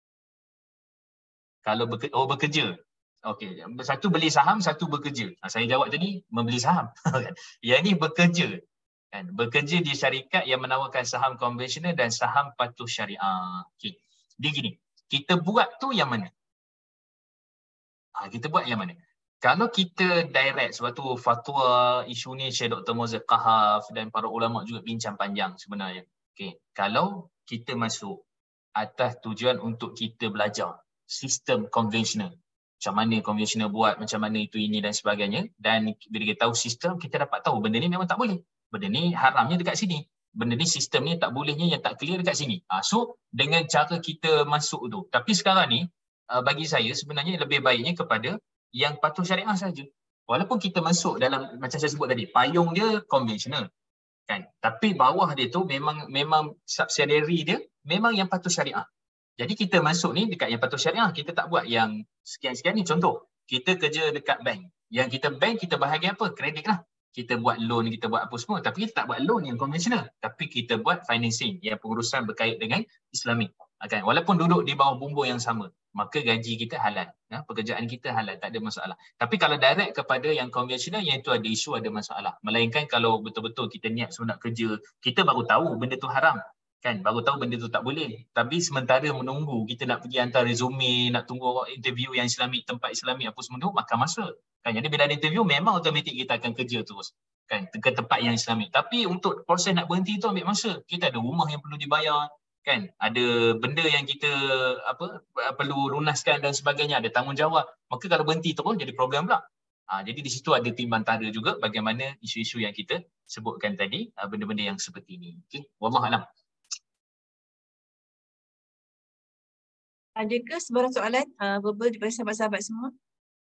Kalau bekerja, oh bekerja. Okey, satu beli saham, satu bekerja. Ha, saya jawab tadi membeli saham. Yang ni bekerja. Kan? Bekerja di syarikat yang menawarkan saham konvensional dan saham patuh syariah. Okey. Dia gini, kita buat tu yang mana? Ha, kita buat yang mana? Kalau kita direct, sebab tu fatwa isu ni Syekh Doktor Mozart Kahaf dan para ulama juga bincang panjang sebenarnya. Okay. Kalau kita masuk atas tujuan untuk kita belajar sistem konvensional, macam mana konvensional buat, macam mana itu ini dan sebagainya, dan bila kita tahu sistem, kita dapat tahu benda ni memang tak boleh. Benda ni haramnya dekat sini. Benda ni sistem ni tak bolehnya yang tak clear dekat sini. Ha, so dengan cara kita masuk tu. Tapi sekarang ni, Uh, bagi saya sebenarnya lebih baiknya kepada yang patuh syariah saja. Walaupun kita masuk dalam, macam saya sebut tadi, payung dia konvensional. Kan? Tapi bawah dia tu memang memang subsidiary dia memang yang patuh syariah. Jadi kita masuk ni dekat yang patuh syariah, kita tak buat yang sekian-sekian ni. Contoh, kita kerja dekat bank. Yang kita bank, kita bahagian apa? Kredit lah. Kita buat loan, kita buat apa semua. Tapi kita tak buat loan yang konvensional. Tapi kita buat financing yang pengurusan berkait dengan Islamik. Kan? Walaupun duduk di bawah bumbung yang sama, maka gaji kita halal, ya? Pekerjaan kita halal, tak ada masalah. Tapi kalau direct kepada yang konvensional, yang itu ada isu, ada masalah. Melainkan kalau betul-betul kita niat semua nak kerja, kita baru tahu benda tu haram, kan? Baru tahu benda tu tak boleh. Tapi sementara menunggu, kita nak pergi hantar resume, nak tunggu interview yang Islamik, tempat Islamik apa semua tu, makan masa. Kan? Jadi bila ada interview, memang automatik kita akan kerja terus. Kan? Ke tempat yang Islamik. Tapi untuk proses nak berhenti tu ambil masa. Kita ada rumah yang perlu dibayar. Kan, ada benda yang kita apa perlu lunaskan dan sebagainya, ada tanggungjawab. Maka kalau berhenti terus jadi problem pula. Ha, jadi di situ ada timbang tara juga bagaimana isu-isu yang kita sebutkan tadi, benda-benda yang seperti ini. Okey, wallahualam. Ada ke sebarang soalan uh, verbal daripada sahabat-sahabat semua?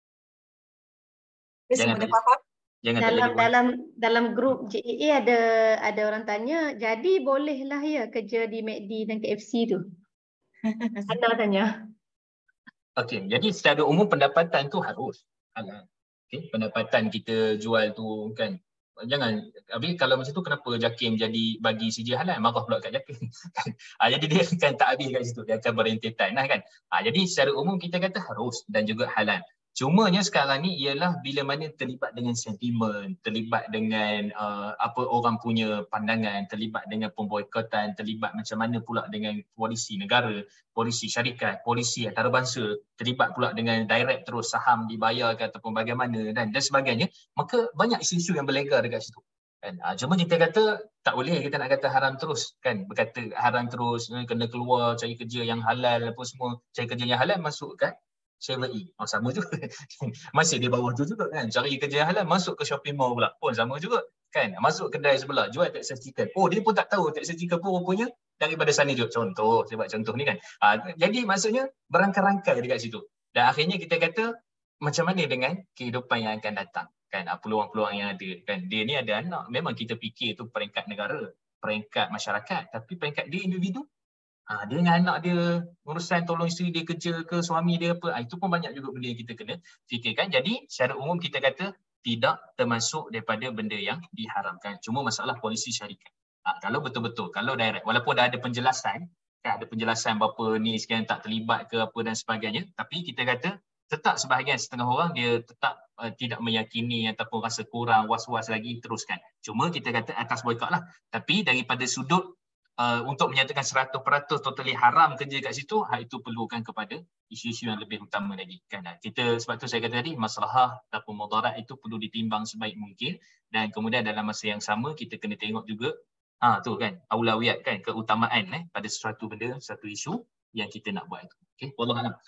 Jangan Semua dah faham? Jangan dalam dalam dalam grup J A A ada ada orang tanya, jadi bolehlah ya kerja di McD dan K F C tu? Anda tanya. Okey, jadi secara umum pendapatan tu harus halal. Okey, pendapatan kita jual tu kan. Jangan, habis kalau macam tu kenapa Jakim jadi bagi C J halal? Marah pula kat Jakim. ha, jadi dia akan tak habis kat situ, dia akan berentetan lah kan. Ha, jadi secara umum kita kata harus dan juga halal. Cumanya sekarang ni ialah bila mana terlibat dengan sentimen, terlibat dengan uh, apa orang punya pandangan, terlibat dengan pemboikotan, terlibat macam mana pula dengan polisi negara, polisi syarikat, polisi antarabangsa, terlibat pula dengan direct terus saham dibayar ke ataupun bagaimana dan, dan sebagainya, maka banyak isu-isu yang berlegar dekat situ. Kan? Ha, cuma kita kata tak boleh kita nak kata haram terus kan, berkata haram terus, kena keluar cari kerja yang halal apa semua, cari kerja yang halal masuk kan seven E. Oh, sama juga. Masih di bawah tu juga kan. Cari kerja yang halal masuk ke shopping mall pula pun sama juga kan. Masuk kedai sebelah jual Texas chicken. Oh, dia pun tak tahu Texas chicken pun rupanya daripada sana juga. Contoh, saya buat contoh ni kan. Ha, jadi maksudnya berangkai-rangkai dekat situ. Dan akhirnya kita kata macam mana dengan kehidupan yang akan datang kan, peluang-peluang yang ada kan. Dia ni ada anak, memang kita fikir tu peringkat negara, peringkat masyarakat, tapi peringkat dia individu. Ha, dia dengan anak dia, urusan tolong isteri dia kerja ke, suami dia apa, ha, itu pun banyak juga benda yang kita kena fikirkan. Jadi secara umum kita kata tidak termasuk daripada benda yang diharamkan. Cuma masalah polisi syarikat. Ha, kalau betul-betul, kalau direct, walaupun dah ada penjelasan, kan ada penjelasan berapa ni sekian tak terlibat ke apa dan sebagainya, tapi kita kata tetap sebahagian setengah orang dia tetap uh, tidak meyakini ataupun rasa kurang, was-was lagi, teruskan. Cuma kita kata atas boikot lah. Tapi daripada sudut Uh, untuk menyatakan seratus peratus totally haram kerja kat situ, hal itu perlukan kepada isu-isu yang lebih utama lagi kan. Kita sebab tu saya kata tadi masalah ataupun mudarat itu perlu ditimbang sebaik mungkin, dan kemudian dalam masa yang sama kita kena tengok juga ha tu kan aulawiyat kan, keutamaan eh pada sesuatu benda, satu isu yang kita nak buat itu. Okey, wallahu alam.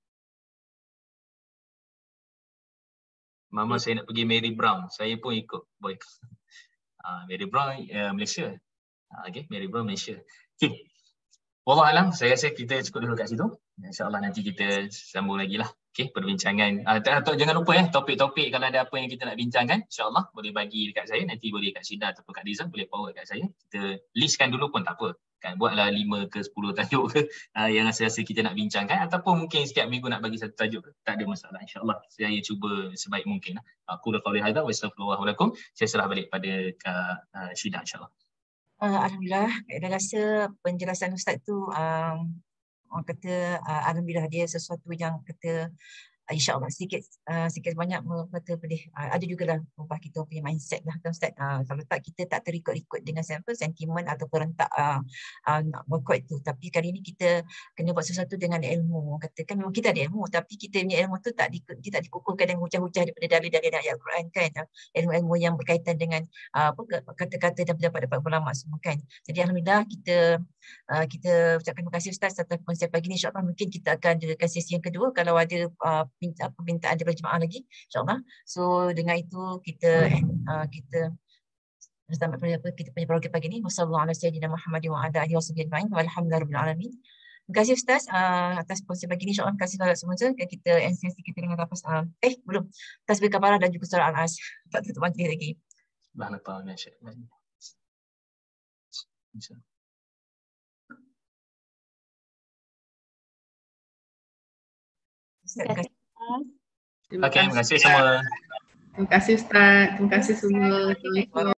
Mama saya nak pergi Mary Brown, saya pun ikut boy. Ha, Mary Brown uh, Malaysia. Okay, Mary Brown Malaysia. Okay. Wallahualam, saya rasa kita cukup dulu kat situ. InsyaAllah nanti kita sambung lagi lah. Okay, perbincangan. Uh, atau jangan lupa ya, topik-topik kalau ada apa yang kita nak bincangkan, insyaAllah boleh bagi dekat saya. Nanti boleh kat Syida ataupun kat Rizal, boleh forward kat saya. Kita listkan dulu pun tak apa. Kan, buatlah lima ke sepuluh tajuk ke uh, yang rasa-rasa kita nak bincangkan. Ataupun mungkin setiap minggu nak bagi satu tajuk ke. Tak ada masalah. InsyaAllah saya cuba sebaik mungkin. Aku dah qawli hadha wa astaghfirullah lakum. Saya serah balik pada uh, Syida insyaAllah. Uh, Alhamdulillah, saya rasa penjelasan Ustaz tu um, orang kata uh, Alhamdulillah dia sesuatu yang kata uh, insyaAllah sedikit uh, sedikit banyak kata boleh uh, ada jugalah ubah kita punya mindset lah kan Ustaz. Uh, kalau tak kita tak terikut-ikut dengan sampel sentimen atau perentak uh, uh, nak boikot itu. Tapi kali ini kita kena buat sesuatu dengan ilmu. Katakan memang kita ada ilmu tapi kita punya ilmu tu tak di, dia tak dikukuhkan dengan hujah-hujah daripada dalil-dalil ayat Al-Quran kan. Uh, ilmu-ilmu yang berkaitan dengan uh, apa kata-kata dan pendapat-pendapat ulama semua kan. Jadi alhamdulillah kita uh, kita ucapkan terima kasih Ustaz atas konsep pagi ini. InsyaAllah mungkin kita akan ada sesi yang kedua kalau ada uh, permintaan daripada jemaah lagi insyaAllah. So dengan itu kita uh, kita selamat pada kita punya program pagi ini. Wassallallahu ala sayyidina Muhammad wa ala alihi wasallam walhamdulillahirabbil alamin. Terima kasih Ustaz uh, atas konsep pagi ini. InsyaAllah terima kasih kepada semua. Kita end sesi kita dengan lafaz uh, eh belum tasbih kafarah dan juga surah Al-As. Tak tutup mati lagi. Subhanallah ya Syekh. Terima kasih. Okey, terima kasih semua. Terima kasih Ustaz. Terima kasih semua. Assalamualaikum.